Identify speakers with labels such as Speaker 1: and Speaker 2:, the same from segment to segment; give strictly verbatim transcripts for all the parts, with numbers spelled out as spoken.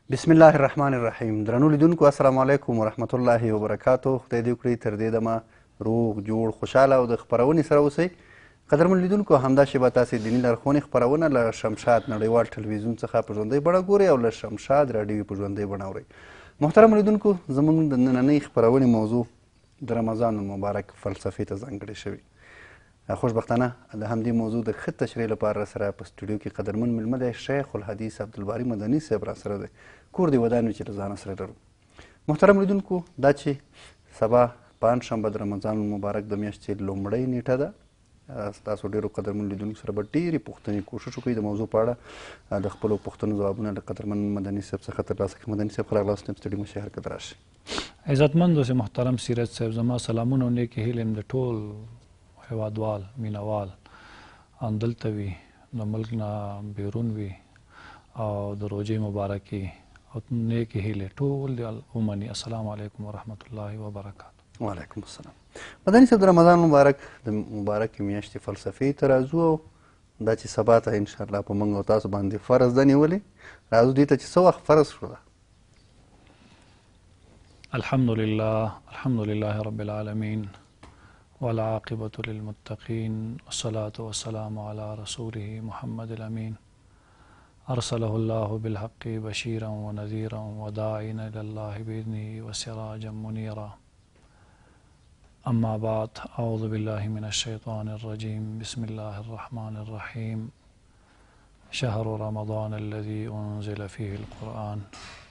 Speaker 1: بسم الله الرحمن الرحیم. درنو لیدونکو السلام علیکم ورحمت الله وبرکاتو. خدای دې وکړي تر دې دمه روغ جوړ خوشحاله او د خپرونې سره اوسئ. قدرمن لیدونکو همدا شیبه تاسې دیني لارښوونې خپرونه له شمشاد نړیوال ټلویزیون څخه په ژوندۍ بڼه ګورئ او له شمشاد راډیو په ژوندۍ بڼه اورئ. محترم لیدونکو زموږ د نننۍ خپرونې موضوع د رمضان المبارک فلسفې ته ځانګړې شوې. خوشبختانه د همدې موضوع د ښه تشریح لپاره راسره په سټوډیو کې قدرمن میلمه دی شیخ الحدیث عبدالباري مدني صاحب راسره دی. کور دې ودان وي چې له ځانه سره لرو. محترم لیدونکو دا چې سبا پنجشنبه د رمضان المبارک د میاشتې لومړۍ نیټه ده. ستاسو ډېرو قدرمن لیدونکو سره به ډېرې پوښتنې کوشش وکړي د موضوع په اړه د خپلو پوښتنو ځوابونه له قدرمن مدني صاحب څخه ترلاسه کړي. مدني صاحب ښه راغلاست. ستړي مه شئ، حرکت راشئ.
Speaker 2: عزتمند اوسئ محترم سیرت صاحب. زما سلامونه او نیکې هیلې م د ټول هیوادوال مینوال همدلته وي، د ملک نه بیرون وي او د روژې مبارکي او نیکې هیلې ټول دې ومني. السلام علیکم ورحمت الله وبرکاتو.
Speaker 1: وعلیکم السلام. مدني صاحب د رمضان مبارک د مبارکې میاشتې فلسفې ته راځو او دا چې سبا ته انشاءالله په موږ او تاسو باندې فرض ده نیولې. راځو دې ته چې څه وخت فرض شوله.
Speaker 2: الحمد لله الحمد لله رب العالمين والعاقبة للمتقين والصلاة والسلام على رسوله محمد الأمين أرسله الله بالحق بشيرا ونذيرا وداعيا إلى الله بإذنه وسراجا منيرا. أما بعد، أعوذ بالله من الشيطان الرجيم. بسم الله الرحمن الرحيم. شهر رمضان الذي أنزل فيه القرآن.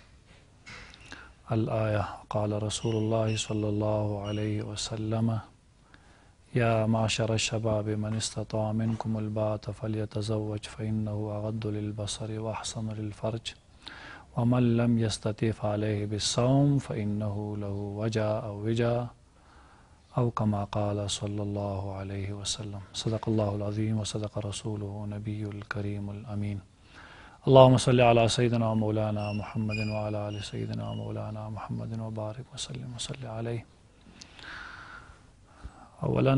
Speaker 2: الآية. قال رسول الله صلى الله عليه وسلم: يا معشر الشباب من استطاع منكم الباءة فليتزوج فإنه أغض للبصر وأحسن للفرج ومن لم يستطع فعليه بالصوم فإنه له وجا أو وجا أو كما قال صلى الله عليه وسلم. صدق الله العظيم وصدق رسوله نبي الكريم الأمين. اللهم صل على سيدنا ومولانا محمد وعلى آل سيدنا ومولانا محمد وبارك وسلم وصل عليه. اولا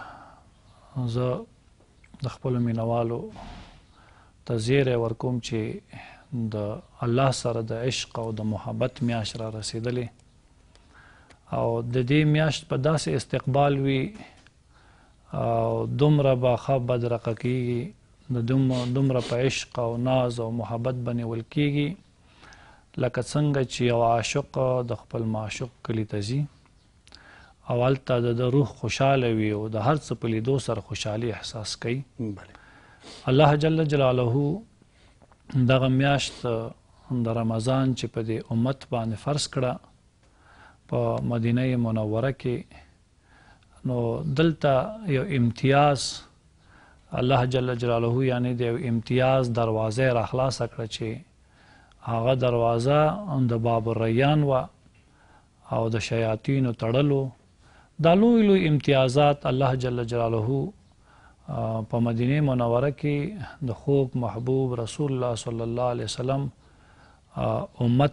Speaker 2: زه د خپلو مینوالو ته زیری ورکوم چې د الله سره د عشق او د محبت میاشت را رسېدلې او د دې میاشت په داسې استقبال وي او دومره به ښه بدرقه کېږي، د دومره په عشق او ناز او محبت به نیول کېږي لکه څنګه چې یو عاشق د خپل معشوق کلي ته ځي او هلته د روح خوشحاله وي او د هر څه په لیدو سره خوشحالي احساس کوي. الله جل جلاله دغه میاشت د رمضان چې په دې امت باندې فرض کړه په مدینه منوره کې، نو دلته یو امتیاز الله جل جلاله یعنی د یو امتیاز دروازه را خلاصه کړه چې هغه دروازه د باب الریان و او د شیاطینو تړلو. دا لوی لوی امتیازات الله جل جلاله په مدینه منوره کې د خوږ محبوب رسول الله صلی الله علیه وسلم امت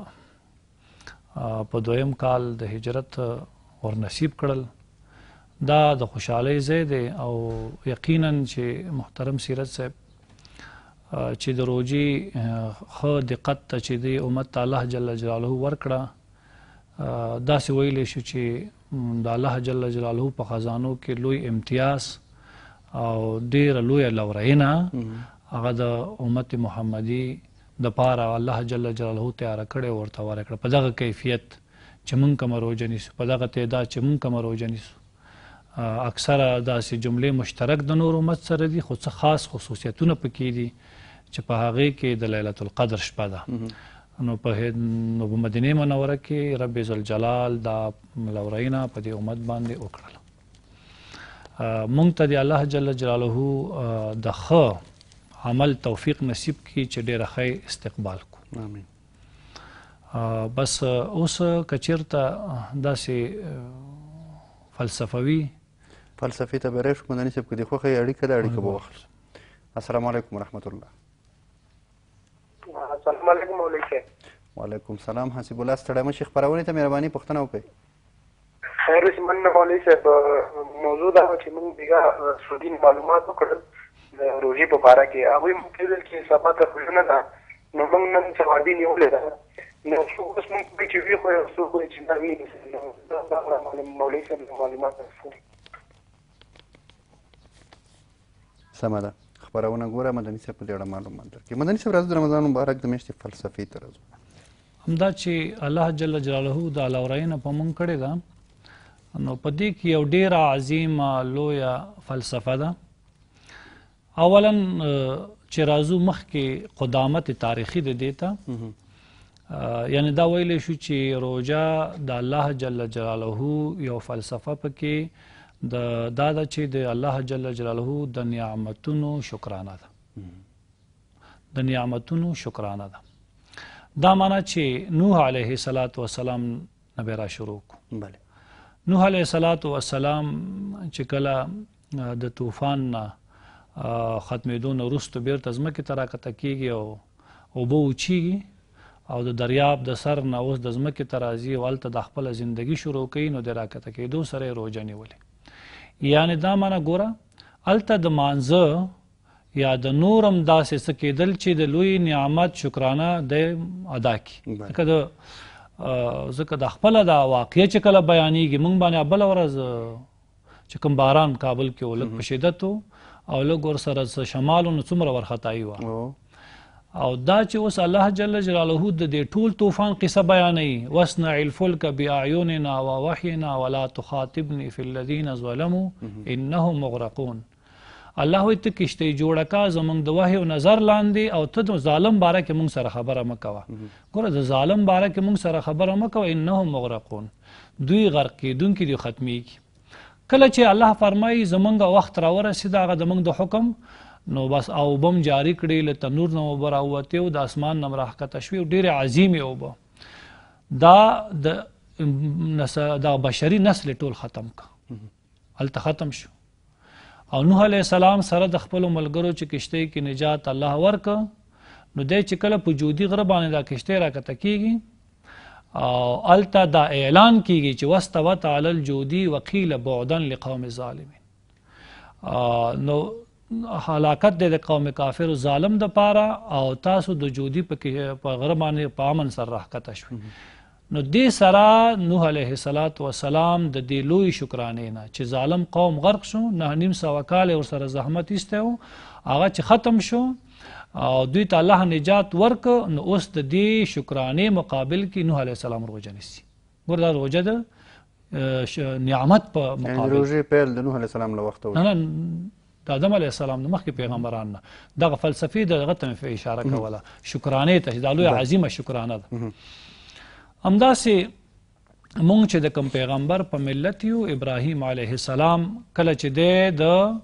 Speaker 2: ته په دویم کال د هجرت ورنصیب کړل. دا د خوشحالۍ ځای دی او یقینا چې محترم سیرت صاحب چې د روژې ښه دقت ته چې د امت ته الله جل جلاله ورکړه، داسې ویلی شو چې د الله جل جلاله په خزانو کې لوی امتیاز او ډیره لویه لورینه هغه د امت محمدي دپاره الله جل جلاله تیاره کړې او ورته ورکړه په دغه کیفیت چې موږ کومه روژه نیسو، په دغه تعداد چې موږ کومه روژه نیسو. اکثره داسې جملې مشترک د نور امت سره دي، خو څه خاص خصوصیتونه پکې دي چې په هغې کې د لیلة القدر شپه ده. نو په مدینه منوره کې رب ذوالجلال دا لورینه په دې امت باندې وکړله. موږ ته د الله جل جلاله د ښه عمل توفیق نصیب کړي چې ډېره ښه استقبال کړو. آمین. بس اوس که چېرته داسې فلسفوي
Speaker 1: فلسفې ته به راشو مدني صاحب، که دې خوښه یې اړیکه ده اړیکه به واخلو. السلام علیکم ورحمت الله.
Speaker 3: السلام علیکم مولوي صاحب.
Speaker 1: وعلیکم سلام. حسیب الله ستړی مه شي، خپرونې ته مهرباني پوښتنه وکړئ.
Speaker 3: خیر اوسې مننه مولوي صاحب. موضوع دا وه چې موږ بیګا سعودي معلومات وکړل د روژې په باره کې. هغوی موږ ویل چې سبا ته خوشونه ده نو موږ نن سوادي نیولې ده نو څوک اوس موږ پکې وي خو یو څوک وایي چې دا ویني نو دا هغه مولوي صاحب معلومات ورکړي.
Speaker 1: سمه ده، خپرونه ګوره مدني صاحب په دې اړه معلومات درکړي. مدني صاحب راځو د رمضان مبارک د میاشتې فلسفې ته راځو.
Speaker 2: همدا چې الله جل جلاله د علاورینه په مونږ کړې ده نو په دې کې یو ډیره عظیمه لویه فلسفه ده. اولا چې راځو مخکې قدامت تاریخي د دې ته، یعنی دا ویلی شو چې روژه د الله جل جلاله یو فلسفه پکې د دا ده چې د الله جل جلاله د نعمتونو شکرانه ده، د نعمتونو شکرانه ده. دا معنی چې نوح علیه السلام نه به را شروع کو.
Speaker 1: بله
Speaker 2: نوح علیه السلام چې کله د طوفان نه ختمېدو نه وروسته بیرته ځمکې ته راکښته کېږي او اوبه وچیږي او د دریاب د سر نه اوس د ځمکې ته راځي او هلته د خپله زندګي شروع کوي، نو د راکښته کېدو سره یې روژه نیولې. یعنې دا معنی ګوره هلته د مانځه یا د نورم داسې څه کېدل چې د لوی نعمت شکرانه د ادا کړي. ځکه د ځکه د خپله دا واقعه چې کله بیانېږي موږ باندې بله ورځ چې کوم باران کابل کې و لږ په شدت و او لږ ورسره څه شمال و نو څومره وارخطایي وه او دا چې اوس الله جل جلاله د دې ټول طوفان قصه بیانوي، واصنع الفلک باعیننا ووحینا ولا تخاطبني فی الذین ظلموا انهم مغرقون. الله وایي ته کشتۍ جوړه کا زموږ د وحی او نظر لاندې او ته د ظالم باره کې موږ سره خبره مه کوه. ګوره د ظالم باره کې موږ سره خبره مه کوه، انهم مغرقون، دوی غرق کېدونکي دي، ختمیږي. کله چې الله فرمایي زموږ وخت راورسېد هغه زموږ د حکم نو بس اوبه م جاري کړې، له تنور نه اوبه راووتې او د اسمان نه م راښکته شوې او ډېرې عظیمې اوبه. دا د بشري نسل ټول ختم که، هلته ختم شو. او نوح علیه السلام سره د خپلو ملګرو چې کشتۍ کې نجات الله ورکه نو دی چې کله په جودي غره باندې دا کشتۍ راکښته کېږي او هلته دا اعلان کېږي چې واستوت علی الجودي وقیل بعدا لقوم ظالمین. نو هلاکت دی د قوم کافر ظالم د پاره او تاسو د جودي په غره باندې په امن سره راښکته شوي. نو دې سره نوح علیه السلام د دې لوی شکرانې نه چې ظالم قوم غرق شو، نه نیم سوه کال یې ورسره زحمت ایستی و، هغه چې ختم شو او دوی ته الله نجات ورکه، نو اوس د دې شکرانې مقابل کې نوح علیه السلام روژه نیسي. ګوره دا روژه د نعمت په مقابل،
Speaker 1: روژې پیل د نوح علیه السلام له وخته
Speaker 2: نه نه د آدم علیه السلام د مخکې پیغمبران نه دغه فلسفې دغه ته مې اشاره کوله، شکرانې ته دا لویه عظیمه شکرانه ده. همداسې مونږ چې د کوم پیغمبر په ملت یو ابراهیم علیه السلام کله چې دی د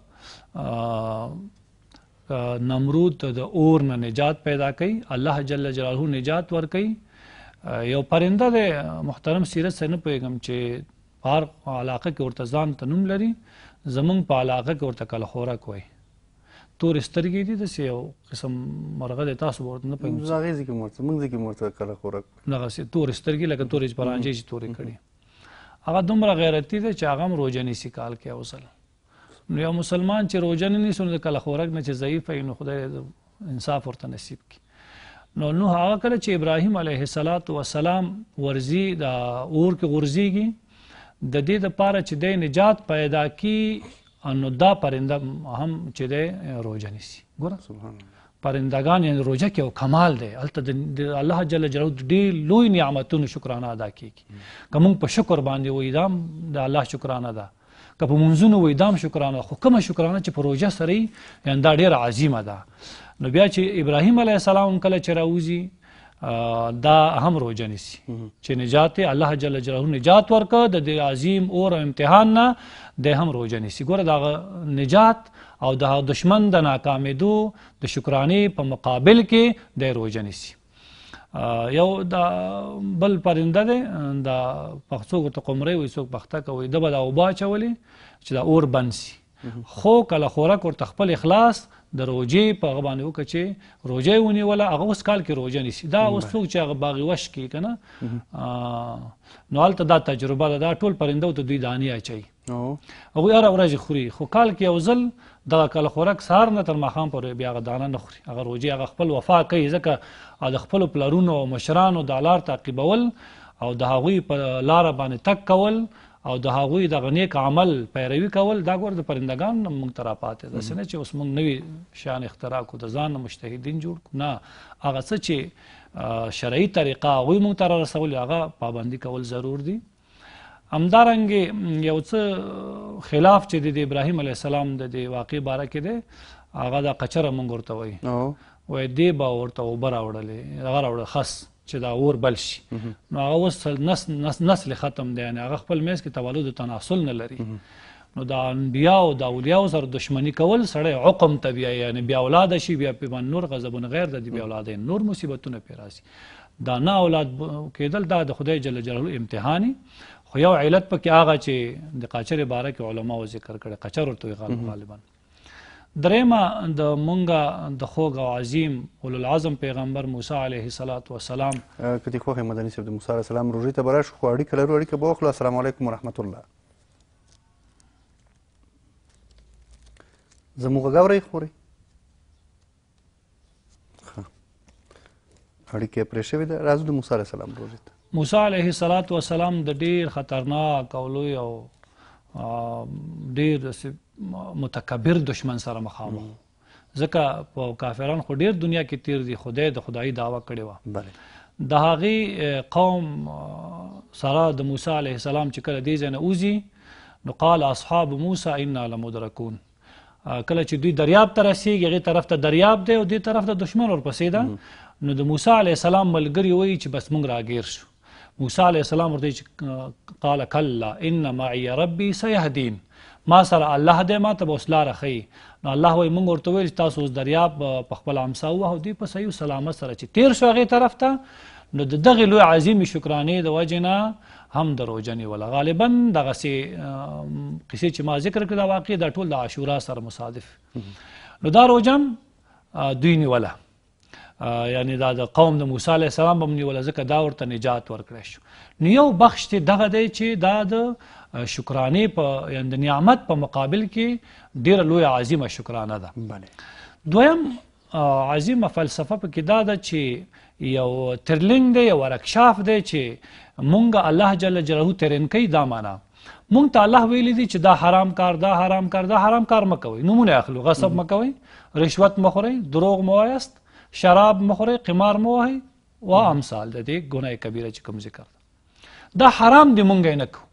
Speaker 2: نمرود د اور نه نجات پیدا کوي، الله جل جلاله نجات ورکوي. یو پرنده دی محترم سیرت سره نه پوهېږم چې په هر علاقه کې ورته ځان ته نوم لري، زمونږ په علاقه کې ورته کلخورک وایي. تورې سترګې دي، داسې یو قسم مرغه دی، تاسو به ورته نه پوهېږم
Speaker 1: هغې ځای کې مورته موږ ځای کې مورته کلخورک
Speaker 2: دغسې تورې سترګې لکه تورې پرانجې چې تورې کړي. هغه دومره غیرتي دی چې هغه هم روژه نیسي کال کې یو ځل. نو یو مسلمان چې روژه نه نیسي نو د کلخورک نه چې ضعیف وي نو خدای انصاف ورته نصیب کړي. نو نو هغه کله چې ابراهیم علیه السلام ورځي د اور کې غورځېږي د دې دپاره چې دی نجات پیدا کړي، نو دا پرنده هم چې دی روژه نیسي. ګوره پرندگان یعنې روژه کې یو کمال دی، هلته د الله جل جلاله ډېر لوی نعمتونو شکرانه ادا کېږي. که موږ په شکر باندې وایي دا هم د الله شکرانه ده، که په منځونو وایي دا هم شکرانه ده، خو کومه شکرانه چې په روژه سره یي یعنې دا ډېره عظیمه ده. نو بیا چې ابراهیم علیه السلام کله چې راوځي دا هم روژه نیسي چې نجات الله جل جلاله نجات ورکړه د دې عظیم اور او امتحان نه، دی هم روژه نیسي. ګوره د هغه نجات او د دشمن د ناکامېدو د شکرانې په مقابل کې دی روژه نیسي. یو دا بل پرنده دی، دا څوک ورته قمرۍ وایي، څوک پختکه وایي، ده به دا اوبه اچولې چې دا اور بند سي، خو کله خوراک ورته خپل اخلاص د روژې په هغه باندې وکړه چې روژه یې ونیوله، هغه اوس کال کې روژه نیسي. دا اوس څوک چې هغه باغي وش کړي که نه، نو هلته دا تجربه ده، دا ټول پرنده ته دوی دانې اچوي هغوی هره ورځ خوري، خو کال کې یو ځل دغه کله خوراک سهار نه تر ماښام پورې بیا هغه دانه نه خوري. هغه روژې هغه خپل وفا کوي، ځکه د خپلو پلرونو او مشرانو دا لار تعقیبول او د هغوی په لاره باندې تګ کول او د هغوی دغه نیک عمل پیروي کول، دا ګوره د پرندګانو نه موږ ته راپاتې ده. داسې نه چې اوس موږ نوي شیان اختراع کړو، د ځان نه مجتهدین جوړ کړو، نه، هغه څه چې شرعي طریقه هغوی موږ ته را رسولي هغه پابندي کول ضرور دي. همدارنګې یو څه خلاف چې د ابراهیم علیه السلام د دې واقع باره کې دی، هغه دا قچره موږ ورته وایي، وایي دی به ورته اوبه راوړلې، هغه راوړه خس چې دا اور بل شي. نو هغه اوس نسل ختم دی، یعنې هغه خپل منځ کې تولد و تناسل نه لري. نو د انبیاو د اولیاو سره دشمني کول سړی عقم ته بیایي، یعنې بیا اولاده شي، بیا پې باندې نور غضبونه غیر د دې بیا اولاده نور مصیبتونه پې راسي. دا نه اولاد کېدل دا د خدای جل جلاله امتحاني. خو یو علت پکې هغه چې د قاچرې باره کې علماو ذکر کړی، قچر ورته وایي غالبا. درېیمه د مونږه د خوږ او عظیم اولوالعظم پیغمبر موسی علیه السلام
Speaker 1: که دې خوښ مدني صاحب، د موسی علیه السلام روژې ته به راشو، خو اړیکه لرو، اړیکه به واخلو. السلام علیکم ورحمت الله. زموږ غږ اورئ خورئ؟ ښه، اړیکه یې پرې شوې ده. راځو د موسی علیه السلام روژې ته.
Speaker 2: موسی علیه السلام د ډیر خطرناک او لوی او ډیر متکبر دشمن سره مخامخ، ځکه په کافران خو ډیر دنیا کې تیر دي، خدای د خدایي دعوه کړې وه. د هغې قوم سره د موسی علیه السلام چې کله دې ځای نه وځي، نو قال اصحاب موسی انا لمدرکون، کله چې دوی دریاب ته رسېږي، هغې طرف ته دریاب دی او دې طرف ته دشمن ورپسې ده، نو د موسی علیه السلام ملګري وایي چې بس موږ راګیر شو. موسی علیه السلام ورته چې قال کلا ان معي ربي سيهدين، ما سره الله دی، ما ته به اوس لاره ښیي. نو الله وایي موږ ورته ویل چې تاسو اوس دریاب په خپل امسا ووهو، دوی په صحیح سلامت سره چې تیر شو هغې طرف ته، نو د دغې لوی عظیمې شکرانې د وجې نه هم دروغجن نیوله. غالبا دغسې قصې چې ما ذکر کړې دا واقع دا ټول د عاشورا سره مصادف. نو دا روژه دوی نیوله، یعنی دا د قوم د موسی علیه السلام به هم نیوله، ځکه دا ورته نجات ورکړی شو. نو یو بخش چې دغه دی چې دا د شکرانې په یعنې د نعمت په مقابل کې ډېره لویه عظیمه شکرانه ده. دویم عظیمه فلسفه پکې دا ده چې یو ترلینګ دی، یو ورکشاف دی چې مونږ الله جل جلاله ترین کوي. دا معنا مونږ ته الله ویلی دی چې دا حرام کار، دا حرام کار، دا حرام کار مه کوئ، نومونه اخلو، غصب مه کوئ، رشوت مه خورئ، دروغ مه وایاست، شراب مه خورئ، قمار مه وهئ و امثال د دې ګناه کبیره چې کوم ذکر ده، دا حرام دی، مونږ یې نه کوو.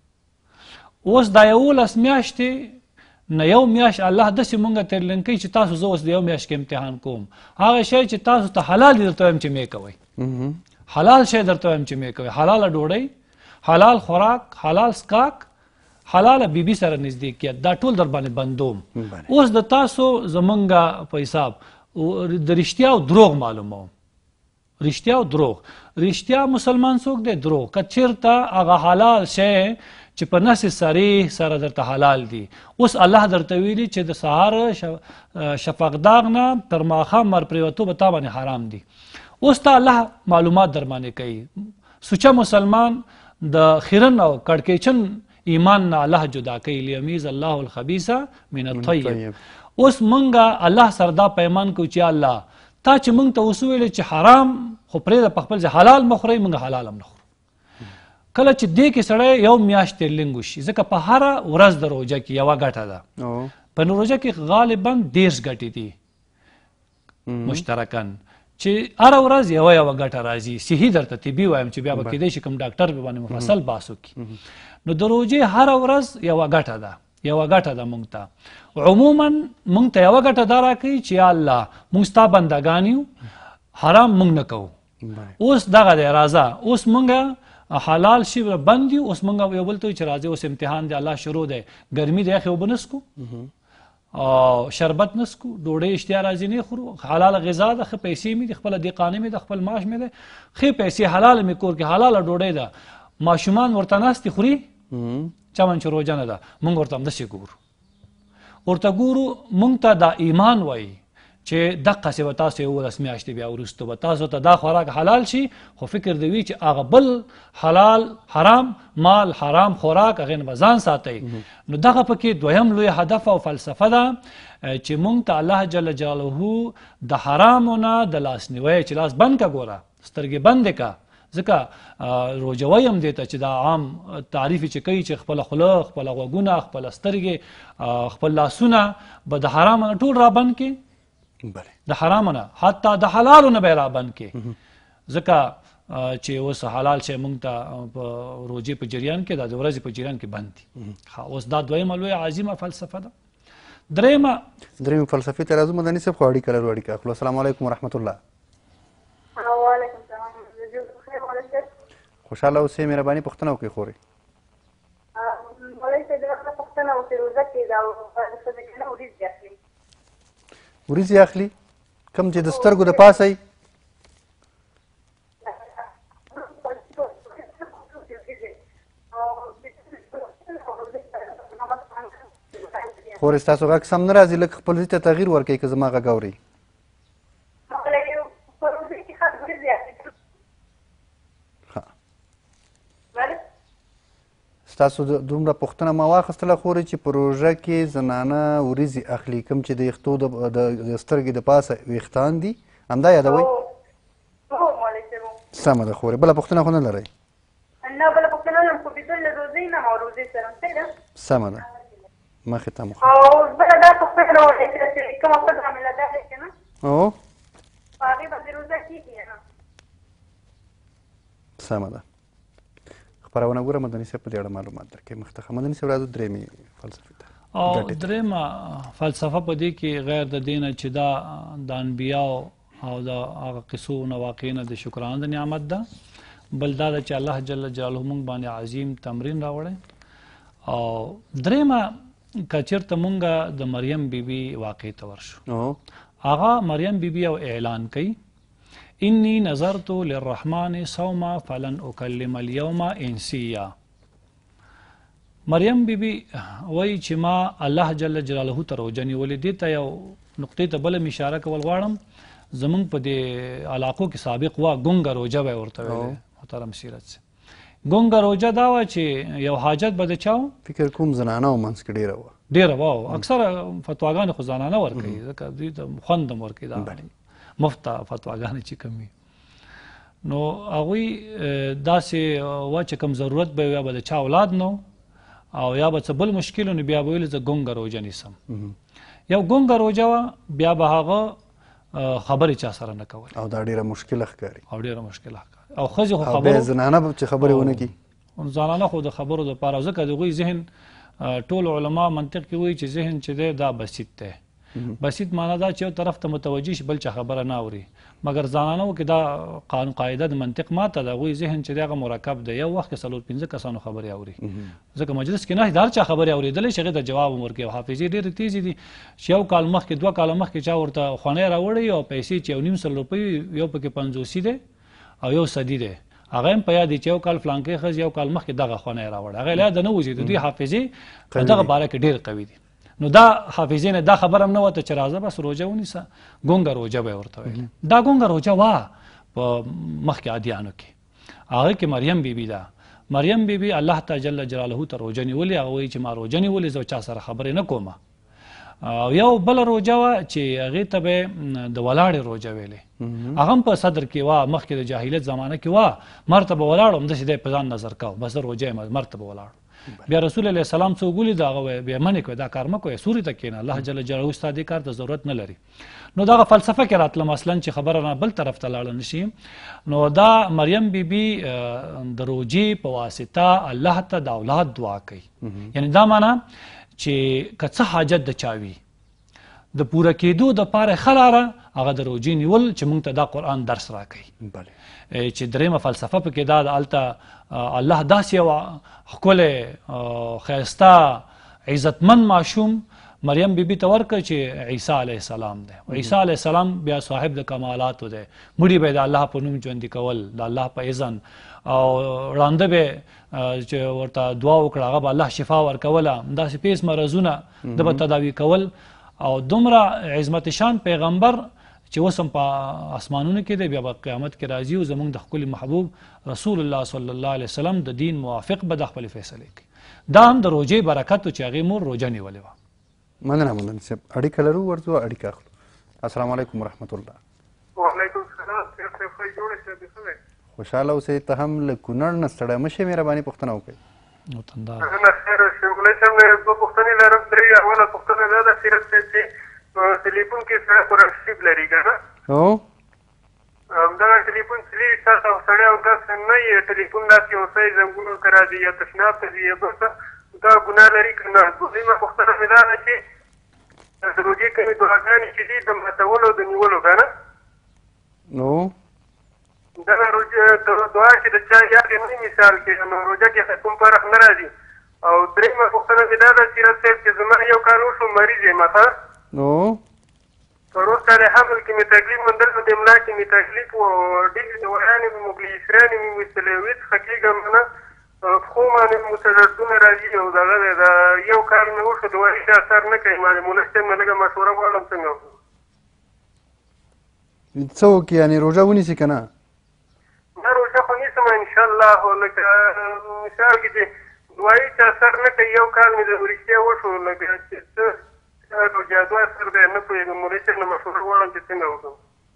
Speaker 2: اوس دا یولس میاشتې نه یو میاشت الله داسې مونږ ترلین کوي چې تاسو زه اوس د یو میاشت کې امتحان کوم، هغه شی چې تاسو ته حلال دي درته وایم چې مې کوئ، حلال شی درته وایم چې مې کوئ، حلاله ډوډۍ، حلال خوراک، حلال څښاک، حلاله بیبي سره نزدېکیت، دا ټول در باندې بندوم. اوس د تاسو زمونږ په حساب د رښتیا او دروغ معلوموم. رښتیا او دروغ، رښتیا مسلمان څوک دی؟ دروغ که چېرته هغه حلال شی چې په نص صریح سره درته حلال دي. اوس الله درته ویلي چې د سهار شفقداغ نه تر ماښام مر پرېوتو به تا باندې حرام دي. اوس ته الله معلومات در باندې کوي. سوچه مسلمان د خیرن او کړکېچن ایمان نه الله جدا کوي، لیمیز الله الخبیث من الطیب. اوس مونږه الله سره دا پیمان کوو چې الله تا چې مونږ ته اوس ویلې چې حرام خو پرېږده، په خپل ځای حلال مه خورئ، مونږ حلال هم نه خورو. کله چې دې کې سړی یو میاشت تیرلینګ وشي، ځکه په هره ورځ د روژه کې یوه ګټه ده، په روژه کې غالبا دېرش ګټې دي مشترکن، چې هره ورځ یوه یوه ګټه راځي. صحي درته طبي وایم چې بیا به کېدی شي کوم ډاکټر به باندې مفصل بحث وکړي. نو د روژې هره ورځ یوه ګټه ده، یوه ګټه ده مونږ ته. عموما مونږ ته یوه ګټه دا راکوي چې یا الله مونږ ستا بندګان یو، حرام مونږ نه کوو. اوس دغه دی، راځه اوس مونږه حلال شي بند یو، اوس مونږ یو بل ته چې راځي اوس امتحان دی، الله شروع دی، ګرمي دی، یخې اوبه نه څکو، شربت نه څکو، ډوډۍ اشتیا راځي نه خورو، حلاله غذا ده، ښه پیسې مې دي، خپله دېقانې مې ده، خپل معاش مې دی، ښې پیسې حلاله مې کور کې، حلاله ډوډۍ ده، ماشومان ورته ناستې خوري، چمن چې روژه نه ده، مونږ ورته همداسې ګورو. ورته ګورو، مونږ ته دا ایمان وایي چې دقسې به تاسو یولس میاشتې بیا وروسته به تاسو ته دا خوراک حلال شي، خو فکر دې وي چې هغه بل حلال حرام مال حرام خوراک هغې نه به ځان ساتئ. نو دغه پکې دویم لوی هدف او فلسفه ده چې مونږ ته الله جل جلاله د حرامو نه د لاسنیوی، چې لاس بند که، ګوره سترګې بندې که، ځکه روژه ویم دې ته چې دا عام تعریف چې کوي چې خپله خوله، خپله غوږونه، خپله سترګې، خپل لاسونه به د حرامو نه ټول را بند کړي، د حرامو نه حتی د حلالو نه به یې را بند کړي، ځکه چې اوس حلال شی مونږ ته په روژې په جریان کې دا د ورځې په جریان کې بند دي. اوس دا دویمه لویه عظیمه فلسفه ده. درېیمه
Speaker 1: درېیمې فلسفې ته راځو. مدني صاحب خو اړیکه لرو، اړیکه اخلو. السلام علیکم ورحمت الله.
Speaker 4: وعلیکم السلام.
Speaker 1: خوشحاله اوسئ، مهرباني پوښتنه وکړئ خورې.
Speaker 4: مولوي صاحب دغه پوښتنه وکړې، روژه کې دا صدقه نه وریځې اخلي
Speaker 1: وریځې اخلي کوم چې د سترګو د پاسه یي؟ خورې ستاسو غږ سم نه راځي، لږ خپل ځای ته تغییر ورکوئ که زما غږ اورئ. ستاسو دومره پوښتنه ما واخیستله خورې چې په روژه کې زنانه وریځې اخلي، کوم چې د ویښتو د سترګې د پاسه ویښتان دي، همدا یادوئ؟ سمه ده خورې. بله پوښتنه خو نه لرئ؟
Speaker 4: نه بله پوښتنه لرم، خو بدون له روژې نه او روژې سره صحیح ده؟
Speaker 1: سمه ده، مخې ته مو.
Speaker 4: او بله دا پوښتنه وکړئ چې کومه ښځه حامله ده دی که نه،
Speaker 1: او
Speaker 4: په هغې باندې روژه کېږي که نه؟
Speaker 1: سمه ده. خپرونه ګوره مدني صاحب په دې اړه معلومات درکوي. مخته مدني صاحب راځو درېیمې فلسفې ته.
Speaker 2: او درېیمه فلسفه په دې کې غیر د دې نه چې دا د انبیاو او د هغه قصو نه واقع نه د شکرانه د نعمت ده، بل دا ده چې الله جل جلاله موږ باندې عظیم تمرین راوړی. او درېیمه که چېرته مونږ د مریم بیبي واقع ته ورشو، هغه مریم بیبي یو اعلان کوي، انی نظرت للرحمن صوما فلن اکلم اليوم انسیا. مریم بیبي وایي چې ما الله جل جلاله ته روژه نیولې. دې ته یو نقطې ته بله اشاره کول غواړم. زمونږ په دې علاقو کې سابق وا ګونګه روژه به یې ورته ویلې، محترم سیرت صاحب. ګونګه روژه دا وه چې یو حاجت به د چا و؟
Speaker 1: فکر کوم زنانه و منځ کې ډېره وه
Speaker 2: ډېره وه. اکثره فتواګانې خو زنانه ورکوي، ځکه دوی ته خوند هم ورکوي دا مفته فتواګانې چې کوم وي. نو هغوی داسې وه چې کوم ضرورت به یا به د چا اولاد نه او یا به څه بل مشکل و، نو بیا به ویل زه ګونګه روژه نیسم. یو ګونګه روژه وه، بیا به هغه خبرې چا سره نه کول،
Speaker 1: او دا ډېره مشکله ښکاري
Speaker 2: او ډېره مشکله ښکاري. او ښځې خو
Speaker 1: خبرو، او زنانه چې خبرې ونه کړي،
Speaker 2: زنانه خو د خبرو دپاره، ځکه د هغوی ذهن ټول علما منطق کې وایي چې ذهن چې دی دا بسیط دی. بسیط معنا دا چې یو طرف ته متوجه شي، بل چا خبره نه اوري. مګر زنانو کې دا قانون قاعده د منطق ماته ده، هغوی ذهن چې دی هغه مرکب دی، یو وخت کې څلور پنځه کسانو خبرې اوري، ځکه مجلس کې نه د هر چا خبرې اورېدلی شي، هغې ته جواب هم ورکوي. او حافظې ډېرې تیزې دي چې یو کال مخکې دوه کاله مخکې چا ورته خونی راوړی او پیسې چې یو نیم سل روپۍ، یو پکې پنځوسي دی او یو صدي دی، هغه هم په یاد دی چې یو کال فلانکۍ ښځې یو کال مخکې دغه خونی راوړی، هغه یې یاده نه وځي. د دوی حافظې په دغه باره کې ډېر قوي دي. نو دا حافظې نه دا خبره هم نه وته چې راځه بس روژه ونیسه، ګونګه روژه به یې ورته ویلې. دا ګونګه روژه وه په مخکې عادیانو کې. هغه کې مریم بیبي ده. مریم بیبي الله ته جل جلاله ته روژه نیولې، هغه وایي چې ما روژه نیولې، زه چا سره خبرې نه کومه. او یو بله روژه وه چې هغې ته به د ولاړې روژه ویلې، هغه هم په صدر کې وه، مخکې د جاهلیت زمانه کې وه. مرته به ولاړ همداسې دی په ځان نظر کوه، بس زه روژه یم، مرته به ولاړ. بیا رسول علیه السلام څوک ولید، هغه بیا منې کوي دا کار مه کوئ، سوري ته کښېنه، الله جل جلاله ستا دې کار ته ضرورت نه لري. نو دغه فلسفه کې راتلم اصلا چې خبره نه بل طرف ته لاړه نشي. نو دا مریم بیبي د روژې په واسطه الله ته د اولاد دعا کوي. یعنی دا معنا چې که څه حاجت د چا وي د پوره کېدو دپاره ښه لاره هغه د روژې نیول چې موږ ته دا قرآن درس راکوي. چې درېیمه فلسفه پکې دا د هلته الله داسې یو ښکلی ښایسته عزتمند ماشوم مریم بیبي ته ورکړه چې عیسی علیه السلام دی. عیسی علیه السلام بیا صاحب د کمالاتو دی، مړي به د الله په نوم ژوندي کول، د الله په اذن، او ړانده به چې ورته دعا وکړه هغه به الله شفا ورکوله، داسې پیس مرضونه د به تداوي کول. او دومره عظمت شان پیغمبر چې اوس هم په اسمانونو کې دی، بیا به قیامت کې راځي او زموږ د ښکلي محبوب رسول الله صلی الله علیه وسلم د دین موافق به د خپلې فیصلې کوي. دا هم د روژې برکت و چې هغې مور روژه نیولې وه.
Speaker 1: مننه مولانا صاحب. اړیکه لرو، ورځو اړیکه اخلو. السلام علیکم ورحمت الله.
Speaker 3: وعلیکم السلام. ښه جوړه شه دې ښه دی.
Speaker 1: خوشحاله اوسئ. ته هم له کونړ نه ستړی مه شئ، مهرباني پوښتنه وکړئ.
Speaker 2: وطندار
Speaker 3: نه خیر شه. مولوي صاحب نه دوه پوښتنې لرم. درې اوله پوښتنه دا ده سیرت صاحب چې ټلیفون کې سړی قرآن شریف لري که نه،
Speaker 1: هو
Speaker 3: همدغه ټلیفون چې لري تاسو او سړی اودس نه یې ټلیفون داسې یو ځای زنګونو ته راځي یا تشناب ته ځي یا بل څه، دا ګناه لري که نه؟ دویمه پوښتنه مې دا ده چې د روژې کومې دعاګانې چې دي د ماتولو او د نیولو که نه،
Speaker 1: نو
Speaker 3: دغه روژه دعا چې د چا یاد یې نه مثال کې نو روژه کې کوم فرق نه راځي. او درېیمه پوښتنه مې دا ده سیرت صاحب چې زما یو کال وشو مریض یم ښه،
Speaker 1: نو
Speaker 3: فروض کال حمل کې مې تکلیف موندل نو د املا کې مې تکلیف و ډېرې دوایانې مې مګلیسرانې مې ویستلی وې څخه کېږم نه، پښو باندې مې ورته دردونه راځي او دغه دی د یو کال مې وشو دوایي ښه اثر نه کوي. ما د مولوي صاحب نه لږه مشوره غواړم څنګه وکړو.
Speaker 1: څه وکړي؟ یعنې روژه ونیسي که نه؟
Speaker 3: نه روژه خو نیسم انشاءالله، خو لکه مثال کې چې دوایي چې اثر نه کوي یو کال مې د رښتیا وشو لکه چې څه جادو اثر دی نه پوهېږم. مولوي صاحب نه مشوره غواړم چې څنګه وکړم.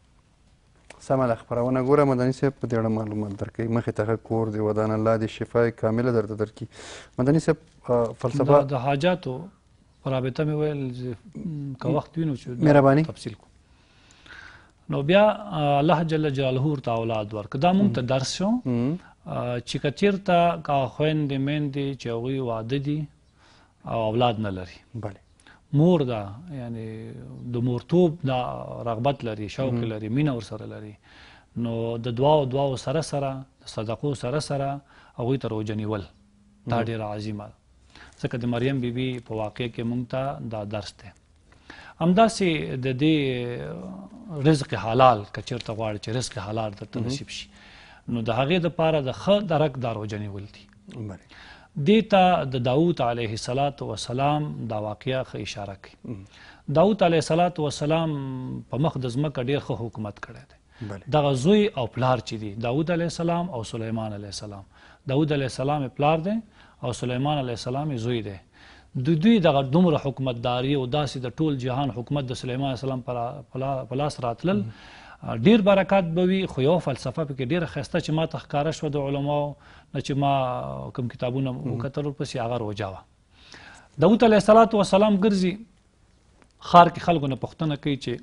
Speaker 1: سمه ده، خپرونه ګوره مدني صاحب په دې اړه معلومات درکوي. مخې ته ښه کور دی ودان، الله دې شفای کامله درته درکړي. مدني صاحب فلسفه
Speaker 2: د حاجاتو په رابطه مې ویل که وخت وي نو چې
Speaker 1: مهرباني
Speaker 2: تفصیل کو. نو بیا الله جل جلاله ورته اولاد ورکړه. دا مونږ ته درس شو چې که چېرته که خویندې میندې چې هغوی واده دي او اولاد نه لري،
Speaker 1: بله
Speaker 2: مور ده یعنی د مورتوب دا رغبت لري، شوق لري، مینه ورسره لري، نو د دعاو دعاو سره سره د صدقو سره سره هغوی ته روژه نیول دا ډېره عظیمه ده. ځکه د مریم بیبي په واقع کې مونږ ته دا درس دی. همداسې د دې رزق حلال که چېرته غواړي چې رزق حلال درته نصیب شي نو د هغې دپاره د ښه درک دا روژه نیول دي. دې ته د داود علیه السلام دا واقعه ښه اشاره کوي. داود علیه السلام په مخ د ځمکه ډېر ښه حکومت کړی دی. دغه زوی او پلار چې دي داود علیه السلام او سلیمان علیه السلام، داود علیه السلام پلار دی او سلیمان علیه السلام زوی دی. د دوی دغه دومره حکومتداري او داسې د ټول جهان حکومت د سلیمان علیه السلام په لاس راتلل ډیر برکات به وي. خو یو فلسفه پکې ډیره ښایسته چې ما ته ښکاره شوه د علماو نه چې ما کوم کتابونه وکتل ورپسې هغه روژه وه. داود علیه السلام ګرځي ښار کې خلکو نه پوښتنه کوي چې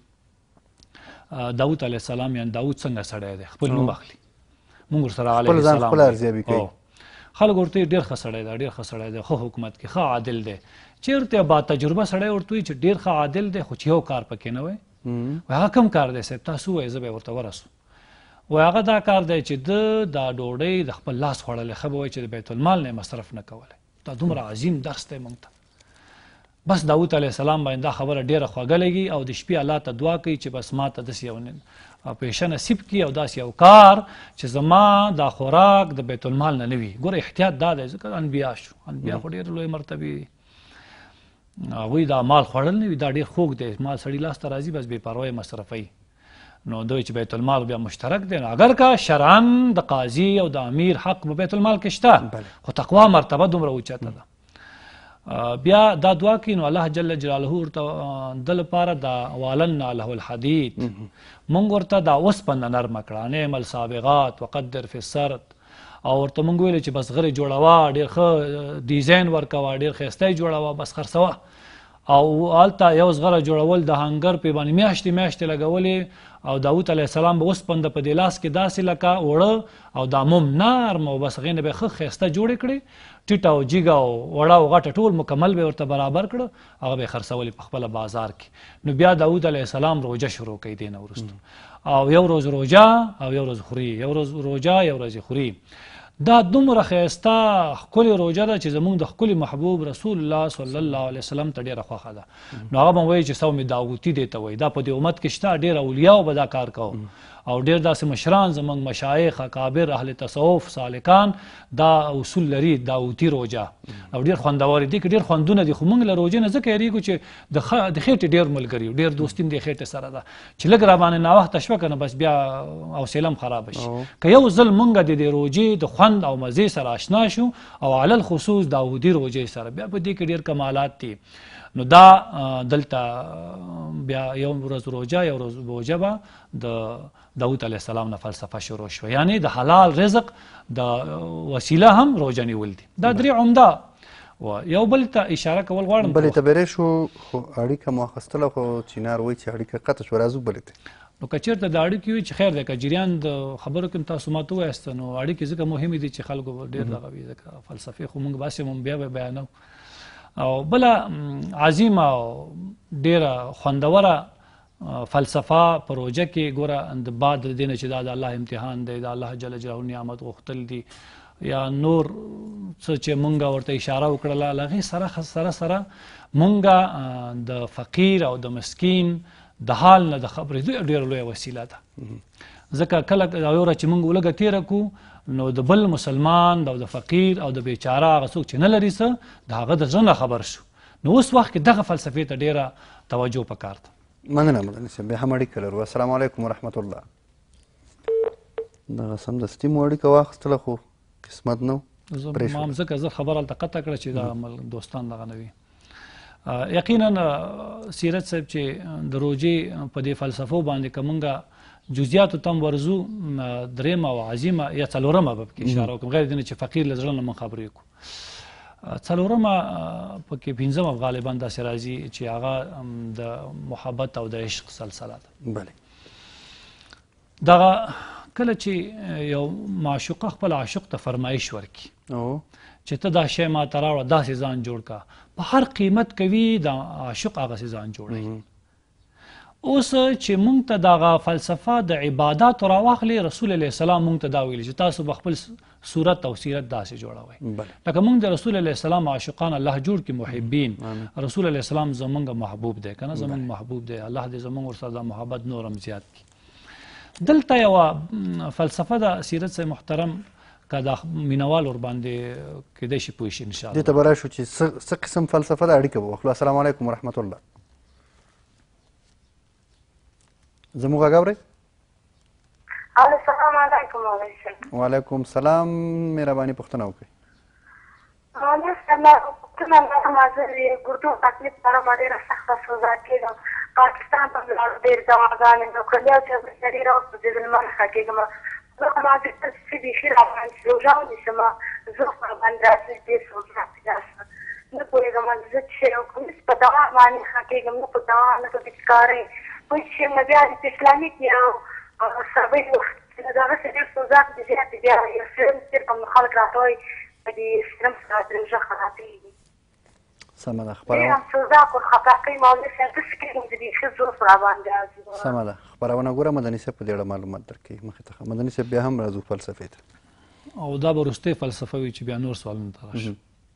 Speaker 2: داود علیه السلام یعنې داود څنګه سړی دی، خپل نوم اخلي. مونږ ورسره علیه السلام خلک ورته ډېر ښه سړی دی، ډېر ښه سړی دی، ښه حکومت کې ښه عادل دی. چېرته با تجربه سړی ورته وایي چې ډېر ښه عادل دی خو چې یو کار پکې نه وی، وایي هغه کوم کار دی صاحب؟ تاسو ووایئ زه به یې ورته ورسو. وایي هغه دا کار دی چې ده دا ډوډۍ د خپل لاس خوړلی، ښه به وایي چې د بیت المال نه یې مصرف نه کولی. دا دومره عظیم درس دی موږ ته. بس داود علیه السلام باندې دا خبره ډېره خوږه لګي او د شپې الله ته دعا کوي چې بس ما ته داسې یو پیشه نصیب کړي او داسې یو کار چې زما دا خوراک د بیت المال نه نه وي. ګوره احتیاط دا دی ځکه انبیا شو، انبیا خو ډېرې لویې مرتبې دي، هغوی دا مال خوړل نه وي، دا ډېر خوږ دی، مال سړي لاس ته راځي بس بې پروایه مصرفوي. نو دوی چې بیت المال بیا مشترک دی، نو اگر که شرعاً د قاضي او د امیر حق په بیت المال کې شته خو تقوا مرتبه دومره اوچته ده. بیا دا دعا کوي نو الله جل جلاله ورته د لپاره دا والنا له الحدید، مونږ ورته دا اوسپنه نرمه کړه، نعم السابغات وقدر فی السرد، او ورته مونږ ویلې چې بس غرې جوړوه، ډېر ښه ډیزاین ورکوه، ډېر ښایسته یې جوړوه، بس خرڅوه. او هلته یو زغره جوړول د هنګر پې باندې میاشتې میاشتې لګولې او داود علیه السلام به اوسپنده په دې لاس کې داسې لکه اوړه او دا موم نرم او بس هغې نه به یې ښه ښایسته جوړې کړې، ټیټه او جیګه او وړه او غټه ټول مکمل به یې ورته برابر کړه، هغه به یې خرڅولې په خپله بازار کې. نو بیا داود علیه السلام روژه شروع کوي دې نه وروسته، او یو روز روژه او یو روز خوري، یو روز روژه یو ورځ خوري. دا دومره ښایسته ښکلې روژه ده چې زموږ د ښکلي محبوب رسول الله صلی الله علیه وسلم ته ډېره خوښه ده. نو هغه به وایي چې صوم داوودي دې ته وایي، دا په دې امت کې شته، ډېر اولیاو به دا کار کوو او ډېر داسې مشران زموږ مشایخ اکابر اهل تصوف سالکان دا اصول لري داوتي روژه او ډېر خوندور دي که ډېر خوندونه دي خو موږ له روژې نه ځکه یېرېږو چې د خېټې ډېر ملګري یو ډېر دوستي د خېټې سره ده چې لږ راباندې ناوخته شوه که نه بس بیا حوصله هم خرابه شي که یو ځل موږ د دې روژې د خوند او مزې سره اشنا شو او علی الخصوص داودي روژې سره بیا په دې کې ډېر کمالات دي نو دا دلته بیا یو ورځ روژه یو ورځ روژه به د داود علیه السلام نه فلسفه شروع شوه یعنې د حلال رزق د وسیله هم روژه نیول دي دا درې عمده و یو بل ته اشاره کول غواړم
Speaker 1: بلې ته بیری شو خو اړیکه مو اخیستله خو چینار وایي چې اړیکه قطع شوه راځو بلې ته
Speaker 2: نو که چېرته د اړیکې وي چې خیر دی که جریان د خبرو کې تاسو ماته ووایاست نو اړیکې ځکه مهمې دي چې خلکو ډېر دغه وي ځکه فلسفې خو موږ باسې هم بیا به بیانو او بله عظیمه او ډېره خوندوره فلسفه په روژه کې ګوره د بعد د دې نه چې دا د الله امتحان دی د الله جل جلاله نعمت غوښتل دي یا نور څه چې مونږ ورته اشاره وکړله له هغې سره سره سره مونږ د فقیر او د مسکین د حال نه د خبرېدو ډېره لویه وسیله ده ځکه کله یو ورځ چې مونږ ولږه تېره کړو نو د بل مسلمان او د فقیر او د بیچاره هغه څوک چې نه لري څه د هغه د زړه نه خبر شو نو اوس وخت کې دغه فلسفې ته ډېره توجه پکار ده
Speaker 1: مننه مدني صاحب بیا هم اړیکه لرو السلام علیکم ورحمت الله دغه سمدستي مو اړیکه واخیستله خو قسمت نه
Speaker 2: ما هم ځکه زه خبره هلته قطع کړه چې دا دوستان دغه نه وي یقینا سیرت صاحب چې د روژې په دې فلسفو باندې که مونږ جزئیاتو ته هم ورځو درېیمه او عظیمه یا څلورمه به پکې اشاره وکړم غیر دې نه چې فقیر له زړه نه مونږ خبرې کړو څلورمه پکې پنځمه غالبا داسې راځي چې هغه د محبت او د عشق سلسله ده
Speaker 1: بله
Speaker 2: دغه کله چې یو معشوقه خپل عاشق ته فرمایش ورکړي چې ته دا شی ماته راوړه داسې ځان جوړ که په هر قیمت کوي د عاشق هغسې ځان جوړوي اوس چې مونږ ته دغه فلسفه د عباداتو راواخلي رسول علیه السلام مونږ ته دا ویلي چې تاسو به خپل صورت او سیرت داسې جوړوئ لکه مونږ د رسول علیه السلام عاشقان الله جوړ کړي محبین رسول علیه السلام زمونږ محبوب دی که نه زمونږ محبوب دی الله دې زمونږ ورسره د محبت نور هم زیات کړي دلته یوه فلسفه د سیرت صاحب محترم که دا مینوال ورباندې کیدای شي پوه شي انشاءالله
Speaker 1: دې ته به راشو چې څه قسم فلسفه ده اړیکه به واخلو السلام علیکم ورحمت الله زموږ غږ اورئ
Speaker 4: السلام علیکم مولوي صاحب
Speaker 1: وعلیکم سلام مهرباني پوښتنه وکړئ
Speaker 4: مولوي صاحب ما پوښتنه لرم زه د ګردو تکلیف لرم ډېره سخته سوزا کېږم پاکستان ته ولاړ ډېر دواګانې نوکرلي او چې ډېر راوځېدل ما ښه کېږم زه ما د څه بیخي راباندې روژه ونیسم زه راباندې راځي ډېر سوزا پیدا شوه نه پوهېږم زه چې شی وکړم نه په دوا باندې ښه کېږم نه په دوا نه په بېکارۍ پوه شي نو بیا د اسلامي کې او سبۍ وخت نو دغسې ډېر سوزاک دي زیاتې بیا یو سرم تېر کوم نو خلک راته وایي په دې سرم سره روژه خرابېږي
Speaker 1: سمه ده
Speaker 4: ډېر هم سوزاک ورخطا کوي مولوي صاحب داسې کېږم چې بیخي زور راباندې راځي
Speaker 1: سمه ده خپرونه ګوره مدني صاحب په دې اړه معلومات درکوي مخې ته مدني صاحب بیا هم راځو فلسفې ته
Speaker 2: او دا به وروستۍ فلسفه وي چې بیا نور سوالونه ته راشي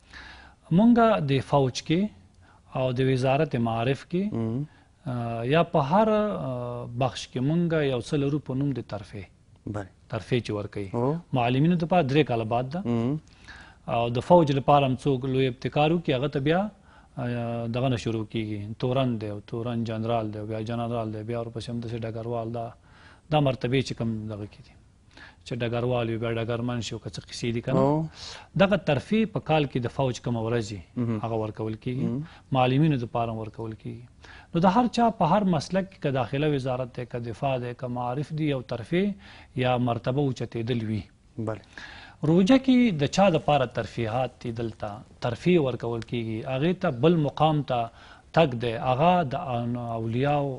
Speaker 2: مونږ د فوج کې او د وزارت معارف کې یا په هر بخش کې مونږ یو څه لرو په نوم د ترفیع ترفیع چې ورکوي معلمینو دپاره درې کاله بعد ده او د فوج لپاره هم څوک لوی ابتکار وکړي هغه ته بیا دغه نه شروع کېږي تورن دی او تورن جنرال دی او بیا جنرال دی بیا ورپسې همداسې ډګروال دا دا مرتبې چې کوم دغه کې دي چې ډګروال وي بیا ډګرمن شي او که څه قیسې دي که نه دغه ترفیع په کال کې د فوج کومه ورځ هغه ورکول کېږي معلمینو دپاره هم ورکول کېږي نو د هر چا په هر مسلک کې که داخله وزارت دی که دفاع دی که معارف دي یو ترفیع یا مرتبه اوچتېدل وي روژه کې د چا دپاره ترفیحات دي دلته ترفیع ورکول کېږي هغې ته بل مقام ته تګ دی هغه د اولیاو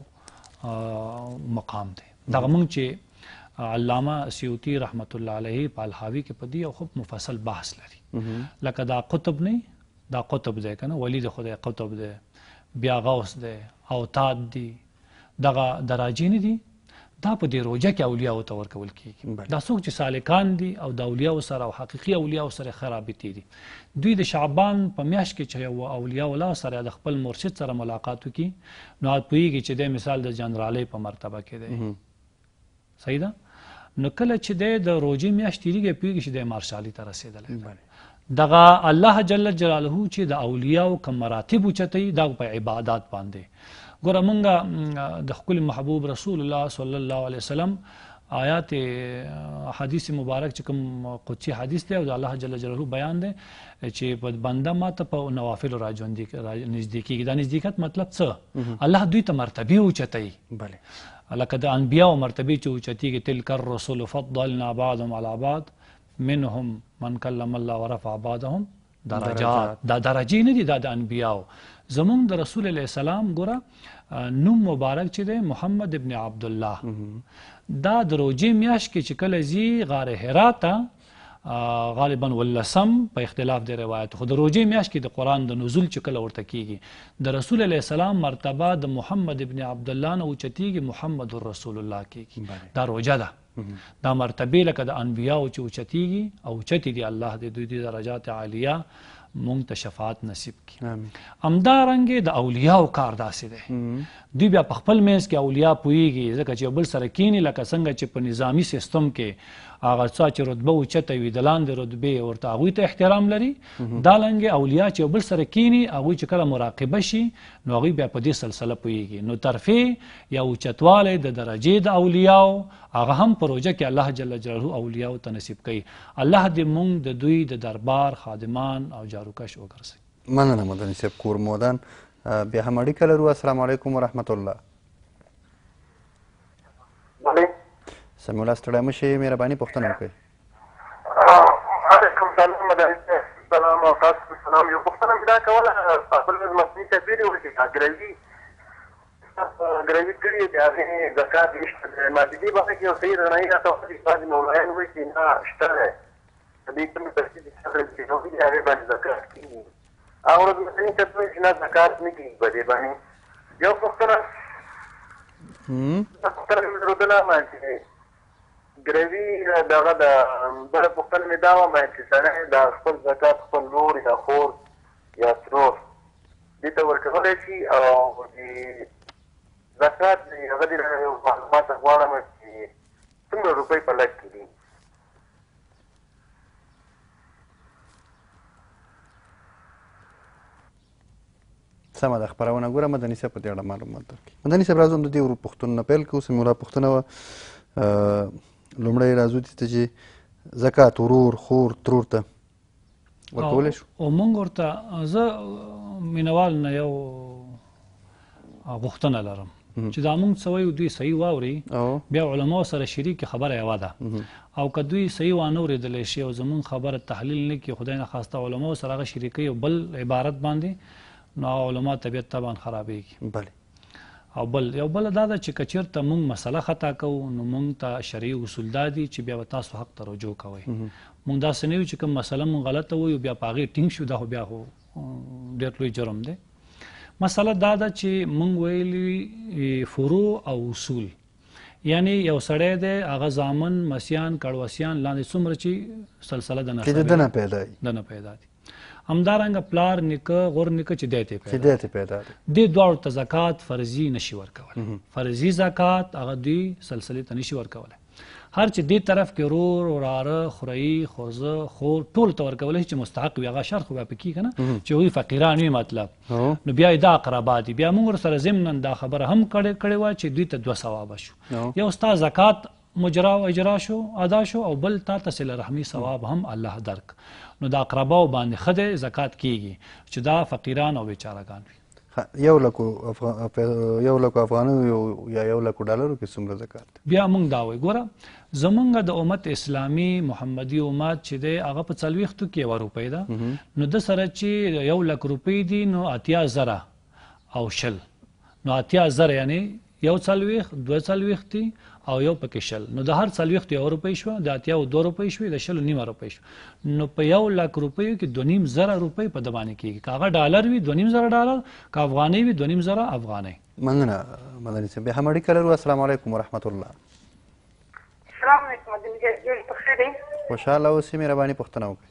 Speaker 2: مقام دی دغه مونږ چې علامه سیوطي رحمت الله علیه په الحاوی کې په دې یو خوب مفصل بحث لري لکه دا قطب نه دا قطب دی که نه ولی د خدای قطب دی بیا غوث دی اوتاد دي دغه دراجې نه دي دا په دې روژه کې اولیاو ته ورکول کېږي دا څوک چې سالکان دي او د اولیاو سره او حقیقي اولیاو سره ښه رابطې دي دوی د شعبان په میاشت کې چې یو اولیاء الله سره د خپل مرشد سره ملاقات وکړي نو پوهېږي چې دی مثال د جنرالۍ په مرتبه کې دی صحیح ده. نو کله چې دی د روژې میاشت تېرېږي پوهېږي چې دی مارشالي ته رسېدلی دغه الله جل جلاله چې د اولیاو کوم مراتب اوچتوي دا په عبادات باندې. ګوره مونږ د ښکلي محبوب رسول الله صلی الله علیه وسلم آیات حدیث مبارک چې کوم قدسي حدیث دی او د الله جل جلاله بیان دی چې بنده ماته په نوافلو راژوندي نږدې کېږي. دا نږدېکت مطلب څه؟ الله دوی ته مرتبې اوچتوي لکه د انبیاو مرتبې چې اوچتېږي تلک الرسل فضلنا بعضهم على بعض منهم من کلم الله ورفع بعضهم درجات. دا درجې نه دي، دا د انبیاو. زمونږ د رسول علیه السلام ګوره نوم مبارک چې دی محمد ابن عبدالله. دا د روژې میاشت کې چې کله ځي غار حرا ته غالبا ولسم په اختلاف د روایت، خو د روژې میاشت کې د قرآن د نزول چې کله ورته کېږي د رسول علیه السلام مرتبه د محمد ابن عبدالله نه اوچتېږي محمد رسول الله کېږي. دا روژه ده. دا مرتبې لکه د انبیاو چې اوچتېږي او اوچتې دي الله د دوی د درجات عالیه مونږ ته شفاعت نصیب کړي. همدارنګې د اولیاو کار داسې دی، دوی بیا په خپل منځ کې اولیا پوهېږي ځکه چې یو بل سره کیني لکه څنګه چې په نظامي سیستم کې هغه څه چې رتبه اوچته وي د لاندې رتبې ورته هغوی ته احترام لري، دارنګې اولیا چې یو بل سره کیني هغوی چې کله مراقبه شي نو هغوی بیا په دې سلسله پوهېږي. نو ترفیع یا اوچتوالی د درجې د اولیاو هغه هم په روژه کې الله جل جلاله اولیاو ته نصیب کوي. الله دې مونږ د دوی د دربار خادمان او جاروکش وګرځوي.
Speaker 1: مننه مدني صاحب کور مودان. بیا هم اړیکه لرو. السلام علیکم ورحمت الله. سمې الله ستړی مه شئ، مهرباني پوښتنه وکړئ.
Speaker 3: علیکم سلام مدني صاحب. سلام او تاسو سلام. یو پوښتنه مې دا کوله خپل مصنوعي تبدیلې وکړي ګروي ګروي کړي د هغې زکات نشته دی. مادي باندې کې یو صحیح رڼایي راته وکړي بعضې مولایان وایي چې نه شته دی د دې کومې تفصیل چې هغې د هغې باندې زکات کېږي. هغه ورځ مصنوعي تبدیل وایي چې نه زکات نه کېږي په دې باندې. یو پوښتنه پوښتنه مې درلودله چې ګروي دغه د بله پوښتنه مې دا وه چې سړی د خپل زکات خپل لور یا خور یا ترور دې ته ورکولی شي او د زکات هغه دې معلومات غواړم چې څومره روپۍ په لږ کې دي.
Speaker 1: سمه ده خپرونه ګوره مدني صاحب په دې اړه معلومات درکړي. مدني صاحب راځو د دې ورو پوښتنو نه پیل کوو. سمیولا پوښتنه وه لومړی راځو دې ته چې زکات ورور خور ترور ته ورکولی شو.
Speaker 2: او مونږ ورته زه مینوال نه یو غوښتنه لرم چې دا مونږ څه وایو دوی صحیح واوري بیا علماو سره شریک خبره یوه ده او که دوی صحیح وانه اورېدلی شي او زمونږ خبره تحلیل نه کړي خدای نه خواسته علماو سره هغه شریکوي او بل عبارت باندې نو علما طبیعت طبعا خرابېږي.
Speaker 1: بله
Speaker 2: او بل یو بله دا ده چې که چېرته مونږ مسله خطا کوو نو مونږ ته شرعي اصول دا دي چې بیا به تاسو حق ته رجوع کوئ. مونږ داسې نه یو چې کوم مسله مونږ غلطه وایو بیا په هغې ټینګ شو دا خو بیا خو ډېر لوی جرم دی. مسله دا ده چې مونږ ویلي فروع او اصول یعنی یو سړی دی هغه زامن مسیان کړوسیان لاندې څومره چې سلسله د نسب
Speaker 1: دنه پیدا
Speaker 2: دنه پیدا دي همدارنګه پلار نیکه غور نیکه چې دی ته پیدا
Speaker 1: دی پیدا دی
Speaker 2: دې دواړو ته زکات فرضي نشي ورکولی. فرضي زکات هغه دوی سلسلې ته نشي ورکولی. هر چې دې طرف کې رور وراره خورایي خورزه خور ټول ته ورکولی شي چې مستحق وي. هغه شرط خو بیا پکې که نه چې هغوی فقیران وي مطلب نو بیا یې دا اقربا دي. بیا موږ ورسره ضمنا دا خبره هم کړې کړې وه چې دوی ته دوه ثوابه شو. یو ستا زکات مجرا و اجرا شو ادا شو او بل تا ته صله رحمي ثواب هم الله درک. نو د اقرباو باندې ښه دی زکات کېږي چې دا فقیران او بیچارهګان وي.
Speaker 1: یو لکو یو لکو افغانیو یا یو لکو ډالرو کې څومره زکات دی؟
Speaker 2: بیا موږ دا وایو ګوره زمونږ د امت اسلامي محمدي امت چې دی هغه په څلوېښتو کې یوه روپۍ ده نو ده سره چې یو لک روپۍ دي نو اتیا زره او شل نو اتیا زره یعنې یو څلوېښت دوه څلوېښت دي او یو پکې شل نو د هر څلوېښت یو روپۍ شوه د اتیاو دوه روپۍ شوې د شلو نیمه روپۍ شوه نو په یو لک روپیو کې دوه نیم زره روپۍ په ده باندې کېږي. که هغه ډالر وي دوه نیم زره ډالر که افغانۍ وي دوه نیم زره افغانۍ.
Speaker 1: مننه مدني صاحب. بیا هم اړیکه لرو. السلام علیکم ورحمت الله.
Speaker 4: السلام علیکم مدني صاحب جوړ په خیر دی؟
Speaker 1: خوشحاله اوسئ مهرباني پوښتنه وکړئ.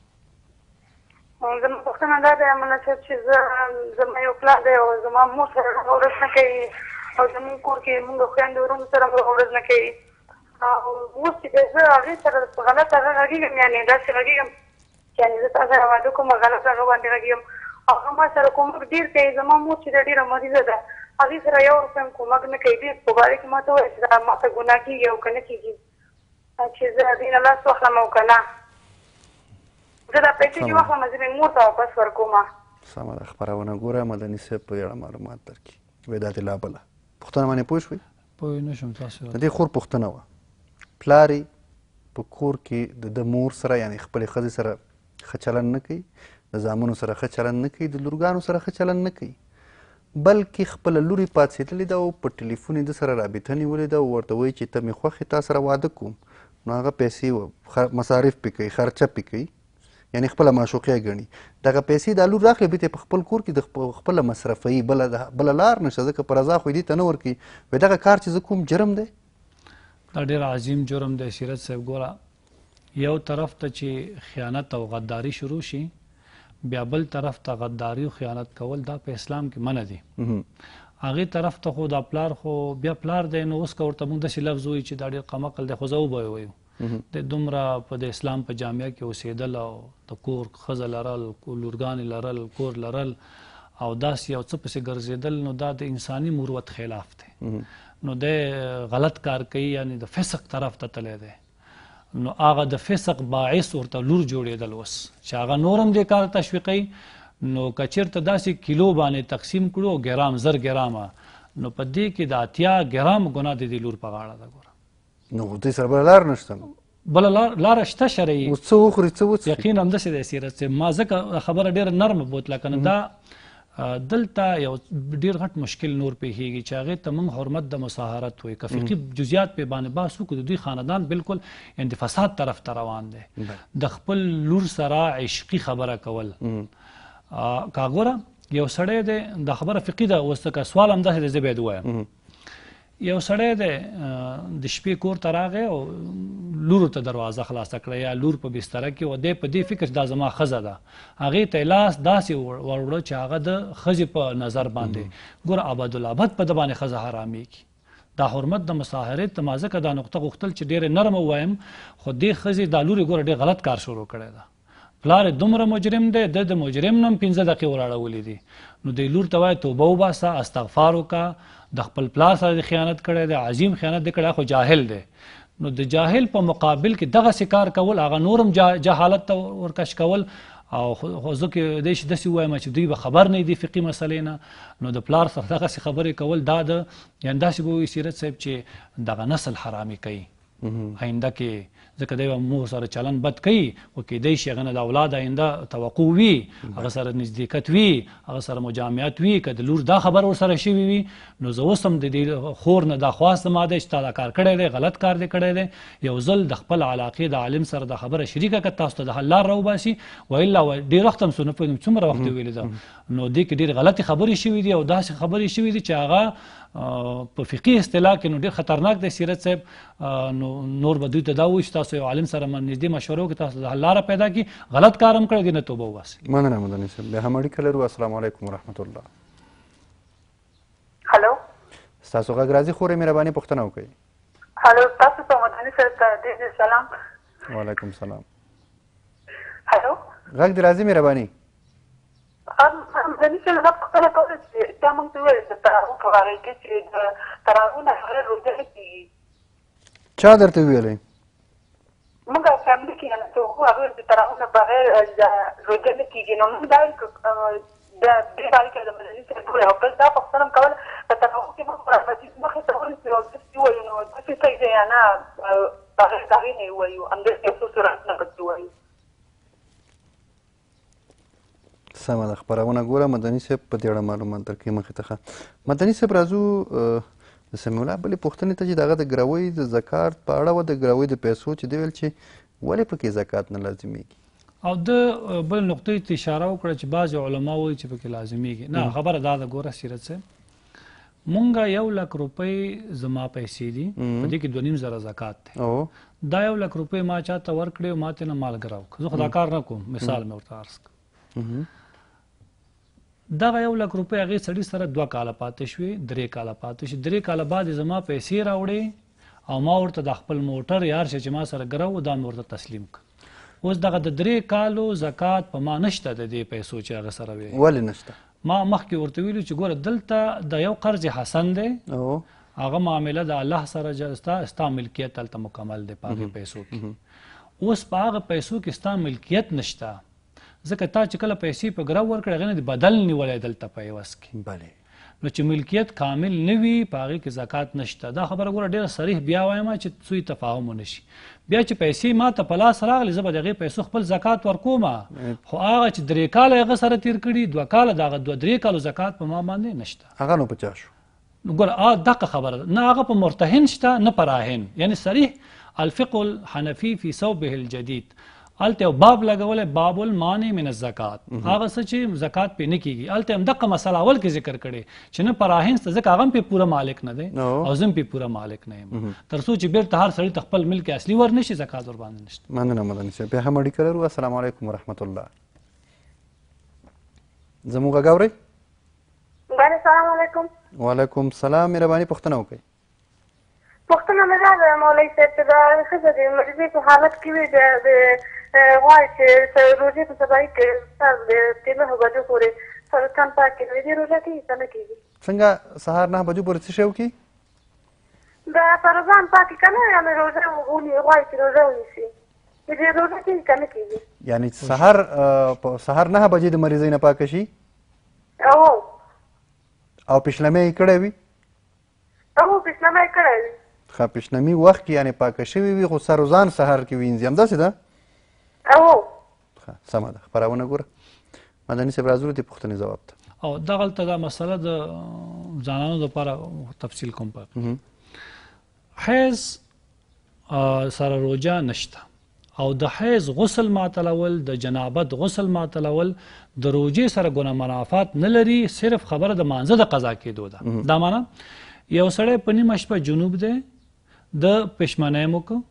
Speaker 4: زما پوښتنه دا ده ملا صاحب چې زه زما یو پلار دی او زما مور سره ورځ نه کوي او زموږ کور کې مونږ خویندې ورونو سره ورځ نه کوي او اوس چې زه هغې سره په غلط هغه غږېږم یعنې داسې غږېږم یعنې زه تا سره واده کوم غلط هغه باندې غږېږم هغه ما سره کومک ډېر کوي زما مور چې ده ډېره مریضه ده هغې سره یو روپۍ هم کومک نه کوي ډېر په باره کې ما ته وویل چې دا ما ته ګناه کېږي او که نه کېږي چې زه هغې نه لاس واخلم او که نه زه دا پیسې چې واخلم زه مې مور ته واپس ورکوم
Speaker 1: سمه ده خپرونه ګوره مدني صاحب په اړه معلومات درکړي وایي دا دې لا بله پوښتنه باندې پوه شوئ
Speaker 2: پوه نه شوم تاسو
Speaker 1: د دې خور پوښتنه وه پلار یې په کور کې د ده مور سره یعنې خپلې ښځې سره ښه چلند نه کوي د زامنو سره ښه چلند نه کوي د لورګانو سره ښه چلند نه کوي بلکې خپله لور یې پاڅېدلې ده او په ټلیفون یې ده سره رابطه نیولې ده او ورته وایي چې ته مې خوښ تا سره واده کوم نو هغه پیسې مصارف پې کوي خرچه پې کوي یعنې خپله معشوقیه ګڼي دغه پیسې دا لور راخلي بېرته په خپل کور کې د خپله مصرفوي بله بله لار نشته ځکه په رضا خو یې دې ته نه ورکوي وایي دغه کار چې زه کوم جرم دی
Speaker 2: دا ډېر عظیم جرم دی سیرت صاحب ګوره یو طرف ته چې خیانت او غداري شروع شي بیا بل طرف ته غداري او خیانت کول دا په اسلام کې منع دي هغې طرف ته خو دا پلار خو بیا پلار دی نو اوس که ورته موږ داسې لفظ وایي چې دا ډېر قمقل دی خو زه وبه وایو د دومره په د اسلام په جامعه کې اوسېدل او د کور ښځه لرل لورګانې لرل کور لرل او داسې یو څه پسې ګرځېدل نو دا د انساني مروت خلاف دی نو دی غلط کار کوي یعنې د فسق طرف ته تللی دی نو هغه د فسق باعث ورته لور جوړېدل اوس چې هغه نور هم دې کار تشویقوي نو که چېرته داسې کیلو باندې تقسیم کړو ګرام زر ګرامه نو په دې کې د اتیا ګرام ګناه د دې لور په غاړه ده ګوره
Speaker 1: نو دوی سره بله لار نشته نو
Speaker 2: بله لاره شته شرعي
Speaker 1: اوس څه وخوري څه وڅښي
Speaker 2: یقینا همداسې دی سیرت صاحب ما ځکه خبره ډېره نرمه بوتله که نه دا دلته یو ډېر غټ مشکل نور پیښیږي چې هغې ته موږ حرمت د مساهرت وایي که فقهي جزیات پې باندې بحث وکړو د دوی خاندان بالکل یعنې د فساد طرف ته روان دی د خپل لور سره عشقي خبره کول که ګوره یو سړی دی دا خبره فقهي ده اوس که سوال همداسې دی زه باید ووایم یو سړی دی د شپې کور ته راغی او لورو ته دروازه خلاصه کړه یا لور په بستره کې و دی په دې فکر چې دا زما ښځه ده هغې ته یې لاس داسې وروړه چې هغه د ښځې په نظر باندې ګوره ابدالابد په ده باندې ښځه حرامېږي دا حرمت د مساهرت ته ما ځکه دا نقطه غوښتل چې ډېرې نرمه ووایم خو دې ښځې دا لورې ګوره ډېر غلط کار شروع کړی ده پلار یې دومره مجرم دی د د مجرم نه هم پنځه دقیقې وراړولې دي نو دې لور ته وایي توبه وباسه استغفار وکړه د خپل پلار سره د خیانت کړی دی عظیم خیانت دی کړی خو جاهل دی نو د جاهل په مقابل کې دغسې کار کول هغه نور هم جهالت ته ورکش کول او خو زه کې دی چې داسې ووایم چې دوی به خبر نه دي فقهي مسلې نه نو د پلار سره دغسې خبرې کول دا د یعنې داسې به وایي سیرت صاحب چې دغه نسل حرامي کوي آینده کې ځکه دی به مور سره چلن بد کوي خو کیدی شي هغه نه د اولاد آینده توقع وي هغه سره نزدېکت وي هغه سره مجامعت وي که د لور دا خبر ورسره شوي وي نو زه اوس هم د دې خور نه دا خواست زما دی چې تا دا کار کړی دی غلط کار دی کړی دی یو ځل د خپل علاقې د عالم سره دا خبره شریکه کړه تاسو ته د حل لار راوباسي والا ډېر وخت هم څو نه پوهېږم څومره وخت یې ویلې ده نو دې کې ډېرې غلطې خبرې شوي دي او داسې خبرې شوي دي چې هغه په فقهي اصطلاح کې نو ډېر خطرناک دی سیرت صاحب نو نور به دوی ته دا وایي چې تاسو یو عالم سره نږدې مشوره وکړئ تاسو د حل لاره پیدا کړي غلط کار هم کړی دی نه توبه وباسئ
Speaker 1: مننه مدني صاحب بیا هم اړیکه لرو السلام علیکم ورحمت الله
Speaker 4: هلو
Speaker 1: ستاسو غږ راځي خورې مهرباني پوښتنه وکړئ
Speaker 4: هلو تاسو ته مدني صاحب ته ډېر سلام
Speaker 1: وعلیکم سلام
Speaker 4: هلو
Speaker 1: غږ دې راځي مهرباني
Speaker 4: مدني صاحب دا پوښتنه کوله چې تا موږ ته وویل د تراویح په باره کې چې د تراویح نه بغیر روژه نه کېږي
Speaker 1: چا درته ویلی
Speaker 4: موږ فیملي کې یعنې څوک هغه د تراویح نه بغیر روژه نه کېږي نو موږ دا د دې باره کې د مدني صاحب وویل او بل دا پوښتنه م کوله په تراویح کې موږ قرآن مجید مخې ته ونیسو او داسې ووایو نو داسې صحیح دی یا نه بغیر د هغې نه یې ووایو همداسې یو څو سورتونه پکې ووایو
Speaker 1: سمه ده خپرونه ګوره مدني صاحب په دې اړه معلومات درکوي مخې ته ښه مدني صاحب راځو د سمیع الله بلې پوښتنې ته چې د هغه د ګروۍ د زکات په اړه وه د ګروۍ د پیسو چې دی ویل چې ولې پکې زکات نه لازمیږي
Speaker 2: او د بل نقطې ته اشاره وکړه چې بعضې علما وایي چې پکې لازمیږي نه خبره دا ده ګوره سیرت صاحب مونږ یو لک روپۍ زما پیسې دي په دې کې دوه نیم زره زکات دی دا یو لک روپۍ ما چاته ورکړې او ما ترې نه مالګه راوکړه زه خو دا کار نه کوم مثال مې ورته عرض کړه دغه یو لک روپۍ هغې سړي سره دوه کاله پاتې شوې درې کاله پاتې شوې درې کاله بعد یې زما پیسې راوړې او ما ورته د خپل موټر یار شه چې ما سره ګرو دا مې ورته تسلیم کړ. اوس دغه د درې کالو زکات په ما نشته د دې پیسو چې هغه سره وي.
Speaker 1: ولې نشته؟
Speaker 2: ما مخکې ورته ویلو چې ګوره دلته د یو قرض حسن دی، هغه معامله د الله سره ستا ستا ملکیت هلته مکمل دی په هغې پیسو کې. اوس په هغه پیسو کې ستا ملکیت نشته، ځکه تا چې کله پیسې په ګرو ورکړې هغې نه د بدل نیولی دلته په عوض کې.
Speaker 1: بلې
Speaker 2: نو چې ملکیت کامل نه وي په هغې کې زکات نشته. دا خبره ګوره ډېره صریح بیا وایم چې سوی تفاهم ونه شي. بیا چې پیسې ما ته په لاس راغلې زه به د هغې پیسو خپل زکات ورکوم، خو هغه چې درې کاله هغه سره تېر کړي دوه کاله د هغه دوه درې کالو زکات په ما باندې نشته.
Speaker 1: هغه نو په چا شو؟
Speaker 2: ګوره دقه خبره ده، نه هغه په مرتهن شته نه په راهن. یعنی صریح الفقه الحنفي في ثوبه الجدید هلته یو باب لګولی باب المانع من الزکات، هغه څه چې زکات پې نه کېږي. هلته هم دقه مسله اول کې ذکر کړې چې نه په راهن شته ځکه هغه هم پې پوره مالک نه دی او زه هم پې پوره مالک نه یم، تر څو چې بېرته هر سړي ته خپل ملک اصلي ور نه شي زکات ورباندې نشته.
Speaker 1: مننه مدني صاحب. بیا هم اړیکه لرو. السلام علیکم ورحمت الله. زموږ غږ اورئ؟
Speaker 4: بله السلام علیکم.
Speaker 1: وعلیکم السلام. مهرباني پوښتنه وکړئ.
Speaker 4: پوښتنه مې دا ده مولوي صاحب چې دا ښځه د مریضۍ په حالت کې وي د غواړي چې روژې په سبا کې سر د پنځه نهو بجو پورې سرطان پاک کړي، دې روژه کېږي که نه کېږي؟
Speaker 1: څنګه سهار نهه بجو پورې څه شی وکړي؟
Speaker 4: د سرطان پاکې که نه یعنې روژه غواړي چې روژه ونیسي، دې روژه کېږي که نه کېږي؟
Speaker 1: یعنې سهار سهار نهه بجې د مریضۍ نه پاکه شي
Speaker 4: او
Speaker 1: او پیشلمۍ یې کړی وي؟
Speaker 4: او پیشلمۍ یې کړی وي.
Speaker 1: ښه پیشلمي وخت کې یعنې پاکه شوې وي خو سروزان سهار کې وینځي، همداسې ده؟
Speaker 4: او
Speaker 1: ښه سمه ده. خپرونه ګوره. مدني صاحب راځو دې پوښتنې ځواب ته.
Speaker 2: او دغلته دا مسله د ځوانانو دپاره تفصیل کوم. په حیض سره روژه نشته او د حیض غسل ماتلول د جنابت غسل ماتلول د روژې سره ګونه منافات نه لري، صرف خبره د مانځه د قضا کېدو ده. دا معنا یو سړی په نیمه شپه جنوب دی د پشمنۍ مو که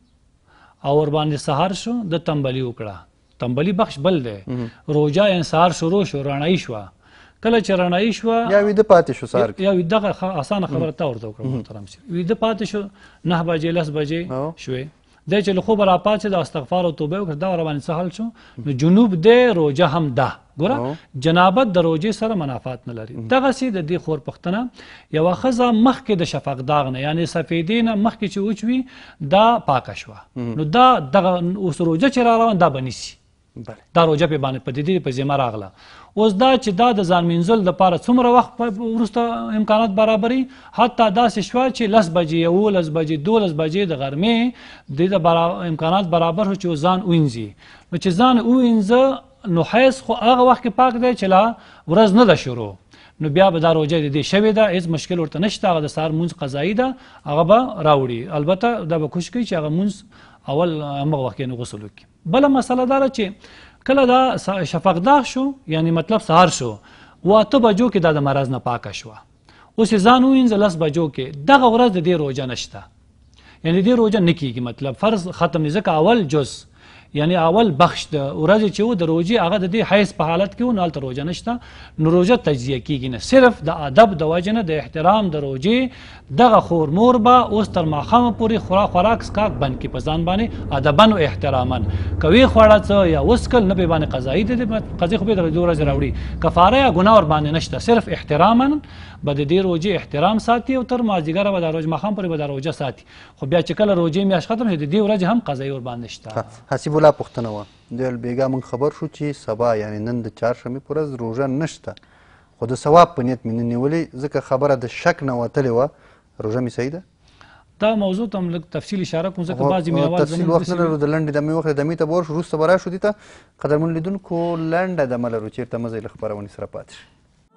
Speaker 2: او ورباندې سهار شو د تنبلي وکړه، تنبلي بخش بل دی، روژه یې سهار شروع شو رڼایي شوه، کله چې رڼایي شوه
Speaker 1: یا ویده پاتې شو سهار
Speaker 2: یا دغه اسانه خبره تا ورته وکړه محترم صاحب، ویده پاتې شو نهه بجې لس بجې شوې، دی چې له خوبه راپاڅېد او استغفار او توبه وکړه دا ورباندې څه حل شو نو جنوب دی روژه هم ده. ګوره جنابت د روژې سره منافات نه لري. دغسې د دې خور پښتنه یوه ښځه مخکې د شفق داغ نه یعنې سفیدې نه مخکې چې وچوي دا پاکه شوه نو دا دغه اوس روژه چې را روان دا به نیسي، دا روژه پې باندې په دې په ذمه راغله. اوس دا چې دا د ځان مینځل دپاره څومره وخت وروسته امکانات برابري، حتی داسې شوه چې لس بجې یولس بجې دولس بجې د غرمې دې د امکانات برابر شو چې ځان وینځي. نو چې ځان ووینځه نو حیض خو هغه وخت کې پاک دی چې لا ورځ نه ده شروع، نو بیا به دا روژه د دې شوې ده، هېڅ مشکل ورته نشته، هغه د سهار مونځ قضایي ده هغه به راوړي. البته دا به کوشش کوي چې هغه مونځ اول همغه وخت کې غسل وکړي. بله مسله دا ده چې کله دا شفق داغ شو یعنی مطلب سهار شو و اته بجو کې دا د مرض نه پاکه شوه، اوس یې ځان ووینځه لس بجو کې، دغه ورځ د دې روژه نشته، یعنی دې روژه نه کېږي، مطلب فرض ختم دی ځکه اول جز یعنی اول بخش د ورځې چې و د روژې هغه د دې حیض په حالت کې و نو هلته روژه نشته، نو روژه تجزیه کېږي نه، صرف د ادب د وجې نه د احترام د روژې دغه خور مور به اوس تر ماښامه پورې خورا خوراک څښاک بند کړي په ځان باندې ادبا و احتراما، که ویې خوړه څه یا وڅکل نه پې باندې قضایي د قضیې خو بې د دوه ورځې راوړي، کفاره یا ګناه ورباندې نشته، صرف احتراما به د دې روژې احترام ساتي او تر مازدیګره به دا روژه ماښام پورې به دا روژه ساتي. خو بیا چې کله روژې میاشت ختم شي د دې ورځې هم قضایي ورباندې شته.
Speaker 1: حسیب الله پوښتنه وه د بیګا موږ خبر شو چې سبا یعنې نن د چهارشنبې په ورځ روژه نشته خو د ثواب په نیت مې نه نیولې ځکه خبره د شک نه وتلې وه، روژه مې صحیح ده؟
Speaker 2: دا موضوع ته هم لږ تفصیل اشاره کوم ځکه بعضې مینوال
Speaker 1: تفصیل وخت نه لرو، د لنډې دمې وخت دمې ته به ورشو، وروسته به راشو دې ته. قدرمنو لیدونکو لنډه دمه لرو، چېرته مه ځئ له خپرونې سره پاتې شئ.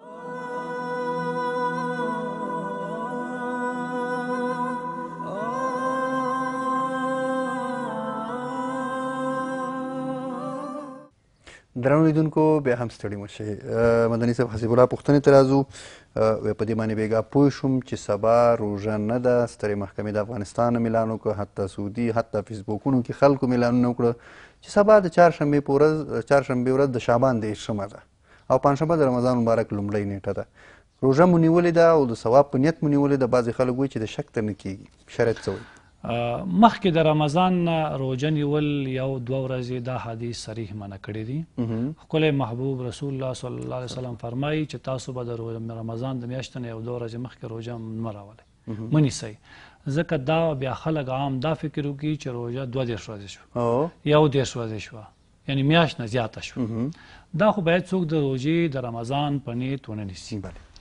Speaker 1: درنو لیدونکو بیا هم ستړي مه شئ. مدني صاحب حسیب الله پوښتنې ته راځو. په دې باندې بېګا پوه شوم چې سبا روژه نه ده، سترې محکمې د افغانستان نه اعلان وکړه، حتی سعودي حتی فیسبوکونو کې خلکو اعلانونه وکړه چې سبا د چهارشنبې په ورځ چهارشنبې ورځ د شعبان دېرشمه ده او پنجشنبه د رمضان مبارک لومړۍ نیټه ده. روژه مو نیولې ده او د ثواب په نیت مو نیولې ده، بعضې خلک وایي چې د شک ته نه کېږي، شرایط څه وایي؟
Speaker 2: مخکې د رمضان نه روژه نیول یو دوه ورځې دا حدیث صریح منع کړی دي. ښکلی محبوب رسول الله صلی الله علیه وسلم فرمایي چې تاسو به د رمضان د میاشتې نه یو دوه ورځې مخکې روژه مه راولئ، مه نیسئ. ځکه دا بیا خلک عام دا فکر وکړي چې روژه دوه دېرش ورځې شوه، یو دېرش ورځې شوه، یعنې میاشت نه زیاته شوه. دا خو باید څوک د روژې د رمضان په نیت ونه نیسي.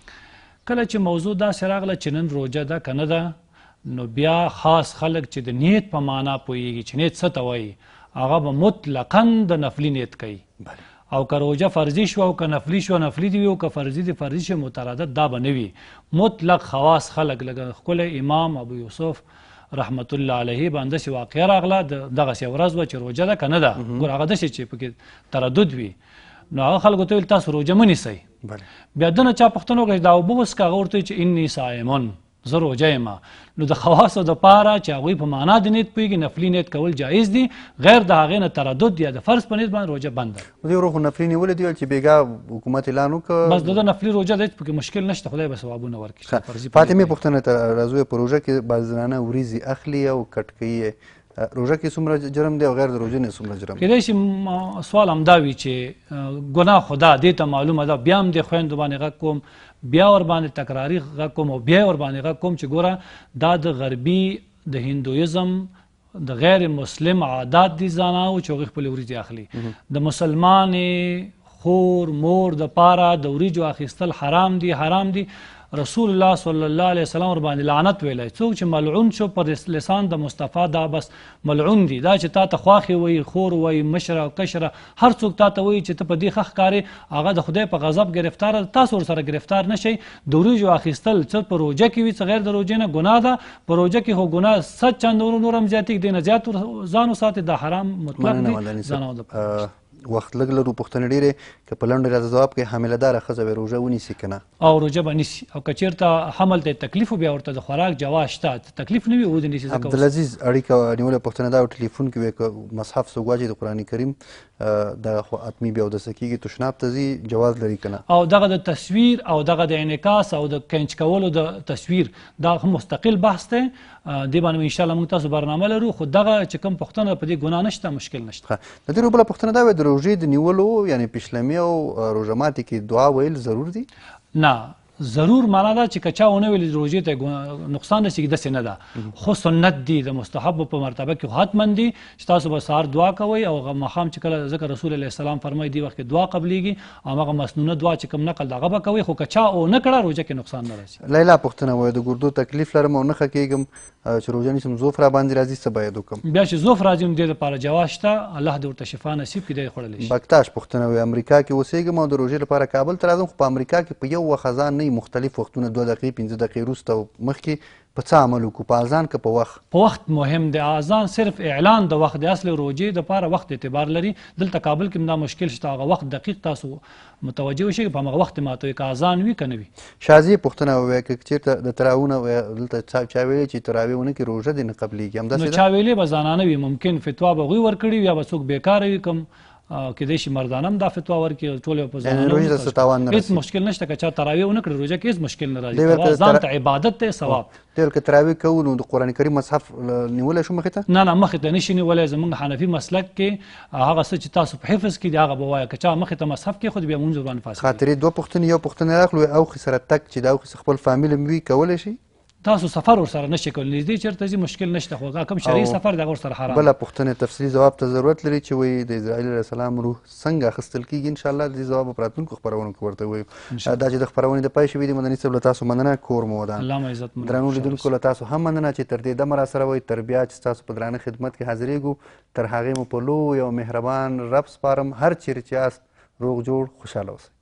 Speaker 2: کله چې موضوع داسې راغله چې نن روژه ده که نه ده، نو بیا خاص خلک چې د نیت په معنا پوهېږي چې نیت څه ته وایي، هغه به مطلقا د نفلي نیت کوي. او که روژه فرضي شوه او که نفلي شوه نفلي دې وي، او که فرضي دې فرضي شوه متردد دا به نه وي. مطلق خواص خلک لکه ښکلی امام ابو یوسف رحمت الله علیه باندې داسې واقعه راغله، دغسې ورځ وه چې روژه ده که نه ده، ګوره هغه داسې چې پکې تردد وي، نو هغه خلکو ته ویل تاسو روژه مه نیسئ. بیا ده نه چا پوښتنه وکړه چې دا اوبه وڅښه، هغه ورته وایي چې اني صائمون، زه روژه یم. نو د خواصو دپاره چې هغوی په معنا د نیت پوهېږي، نفلي نیت کول جایز دي، غیر د هغې نه تردد یا د فرض په نیت باندې روژه بنده.
Speaker 1: دوی ورو خو نفلي نیولې دي چې بېګا حکومت اعلان وکړه،
Speaker 2: بس د ده نفلي روژه ده، پکې مشکل نشته، خدای به ثوابونه ورکړي.
Speaker 1: فاطمې پوښتنه ته راځو، په روژه کې بعض زنانه وریځې اخلي او کټ کوي یې، روژه کې څومره جرم دی او غیر د روژې نه څومره جرم دی؟
Speaker 2: کیدای شي سوال همدا وي چې ګناه خدا دې ته معلومه ده، بیا هم دې خویندو باندې غږ کوم، بیا ور باندې تکراري غږ کوم او بیا ور باندې غږ کوم چې ګوره دا د غربي د هندویزم د غیر مسلم عادات دي زنانو چې هغوی خپلې وریځې اخلي. د مسلمانې خور مور دپاره د وریجو اخیستل حرام دي، حرام دي. رسول الله صلی الله علیه وسلم ور باندې لعنت ویلی، څوک چې ملعون شو پر لسان د مصطفی دا بس ملعون دي. دا چې تا ته خواښې وایي، خور وایي، مشره او کشره، هر څوک تا ته وایي چې ته په دې ښه ښکارې، هغه د خدای په غضب ګرفتاره ده، تاسو ورسره ګرفتار نه شئ. د وریجو اخیستل څه په روژه کې وي څه غیر د روژې نه ګناه ده. په روژه کې خو ګناه صد چندانو نور هم زیاتېږي، دې نه زیات ځان وساتئ، دا حرام مطلق دي زنانو دپاره.
Speaker 1: وخت لږ لرو، پوښتنې ډېرې، که په لنډه راته ځواب کوي حامله داره ښځه به روژه ونیسي که نه؟
Speaker 2: او روژه به نیسي، او که چېرته حمل ته تکلیف و بیا ورته د خوراک جواز شته، تکلیف نه وي ودې نیسي.
Speaker 1: عبدالعزیز اړیکه نیوله پوښتنه دا ټلیفون کې وی که مصحف څوک واچوي د قرآن کریم دغه خو حتمي بیا اودسه کېږي، تشناب ته ځي، جواز لري که نه؟
Speaker 2: او دغه د تصویر او دغه د انعکاس او د کینچ کولو د تصویر دا هم مستقل بحث دی، دې باندې انشاءالله موږ تاسو برنامه لرو. خو دغه چې کوم پوښتنه په دې ګناه نشته، مشکل نشته.
Speaker 1: د دې بله پوښتنه دا وی د روژې د نیولو یعنې پیشلمي او روژه ماتي کې دعا ویل ضرور دي؟
Speaker 2: نه، ضرور معنا ده چې که چا ونه ویلي روژې ته نقصان رسېږي، داسې نه ده. خو سنت دي، د مستحبو په مرتبه کې خو حتما دي چې تاسو به سهار دعا کوئ او ماښام چې کله ځکه رسول علیه السلام فرمایي دې وخت کې دعا قبلیږي، هماغه مسنونه دعا چې کوم نقل دغه به کوئ. خو که چا ونه کړه روژه کې نقصان نه رسي.
Speaker 1: لیلا پوښتنه وایي د ګردو تکلیف لرم او نښه کېږم چې روژه نیسم، زوف را باندې راځي، څه باید وکړم؟ بیا چې
Speaker 2: زوف راځي نو دې دپاره جواز شته، الله دې ورته شفا نصیب کړي، دی خوړلی شي.
Speaker 1: بکتاش پوښتنه وایي امریکا کې اوسېږم او د روژې لپاره کابل ته راځم، خو په امریکا کې په یو وخت اذان نه وي، مختلف وختونه دوه دقیقې پنځه دقیقې وروسته او مخکې، په څه عمل وکړو؟ په اذان که په وخت؟
Speaker 2: په وخت مهم دی. اذان صرف اعلان د وخت دی، اصل روژې دپاره وخت اعتبار لري. دلته کابل کې دا مشکل شته، هغه وخت دقیق تاسو متوجه وشئ په همغه وخت ماتوي، که اذان وي که نه وي.
Speaker 1: شازي پوښتنه وویل که چېرته د تراویح نه دلته چا ویلي چې تراویح ونه کړي روژه دې نه قبلیږي، همداسې ده؟
Speaker 2: نو چا ویلې به زنانه وي، ممکن فتوا به هغوی ورکړي وي، یا به څوک بیکاره وي، کوم کېدای شي مردانه هم دا فتوا ورکړي، ټول په زنانه هېڅ مشکل نشته. که چا تراویح ونه کړي روژه کې هېڅ مشکل نه راځي، ځان ته عبادت دی، ثواب.
Speaker 1: دی که تراویح کوو نو د قرآن کریم مصحف نیولی شو مخې ته؟
Speaker 2: نه نه، مخې ته نشي نیولی. زموږ حنفي مسلک کې هغه څه چې تاسو په حفظ کې دي هغه به وایه، که چا مخې ته مصحف کې خو بیا مونځ ورباندې فاسد.
Speaker 1: خاطرې دوه پوښتنې، یو پوښتنه راخلو اوښې سره تګ چې د اوښې خپل فامیل هم وي کولی شي؟
Speaker 2: تاسو سفر ورسره نشئ کولی، نږدې چېرته ځي مشکل نشته، خو کوم شرعي سفر دی هغه ورسره حرام.
Speaker 1: بله پوښتنې تفصیلي ځواب ته ضرورت لري چې وایي د اسرائیل علیه السلام روح څنګه اخیستل کېږي. انشاءالله د دې ځواب به په راتلونکو خپرونو کې ورته ووایو. دا چې د خپرونې د پای شوي دي مدني صاحب له تاسو مننه، کور مو ودان.
Speaker 2: الله مو عزت مند.
Speaker 1: درنو لیدونکو له تاسو هم مننه چې تر دې دمه راسره وئ، تر بیا چې ستاسو په درانه خدمت کې حاضرېږو، تر هغې مو په لوی او مهربان رب سپارم. هر چیرې چې یاست روغ جوړ خوشحاله اوسئ.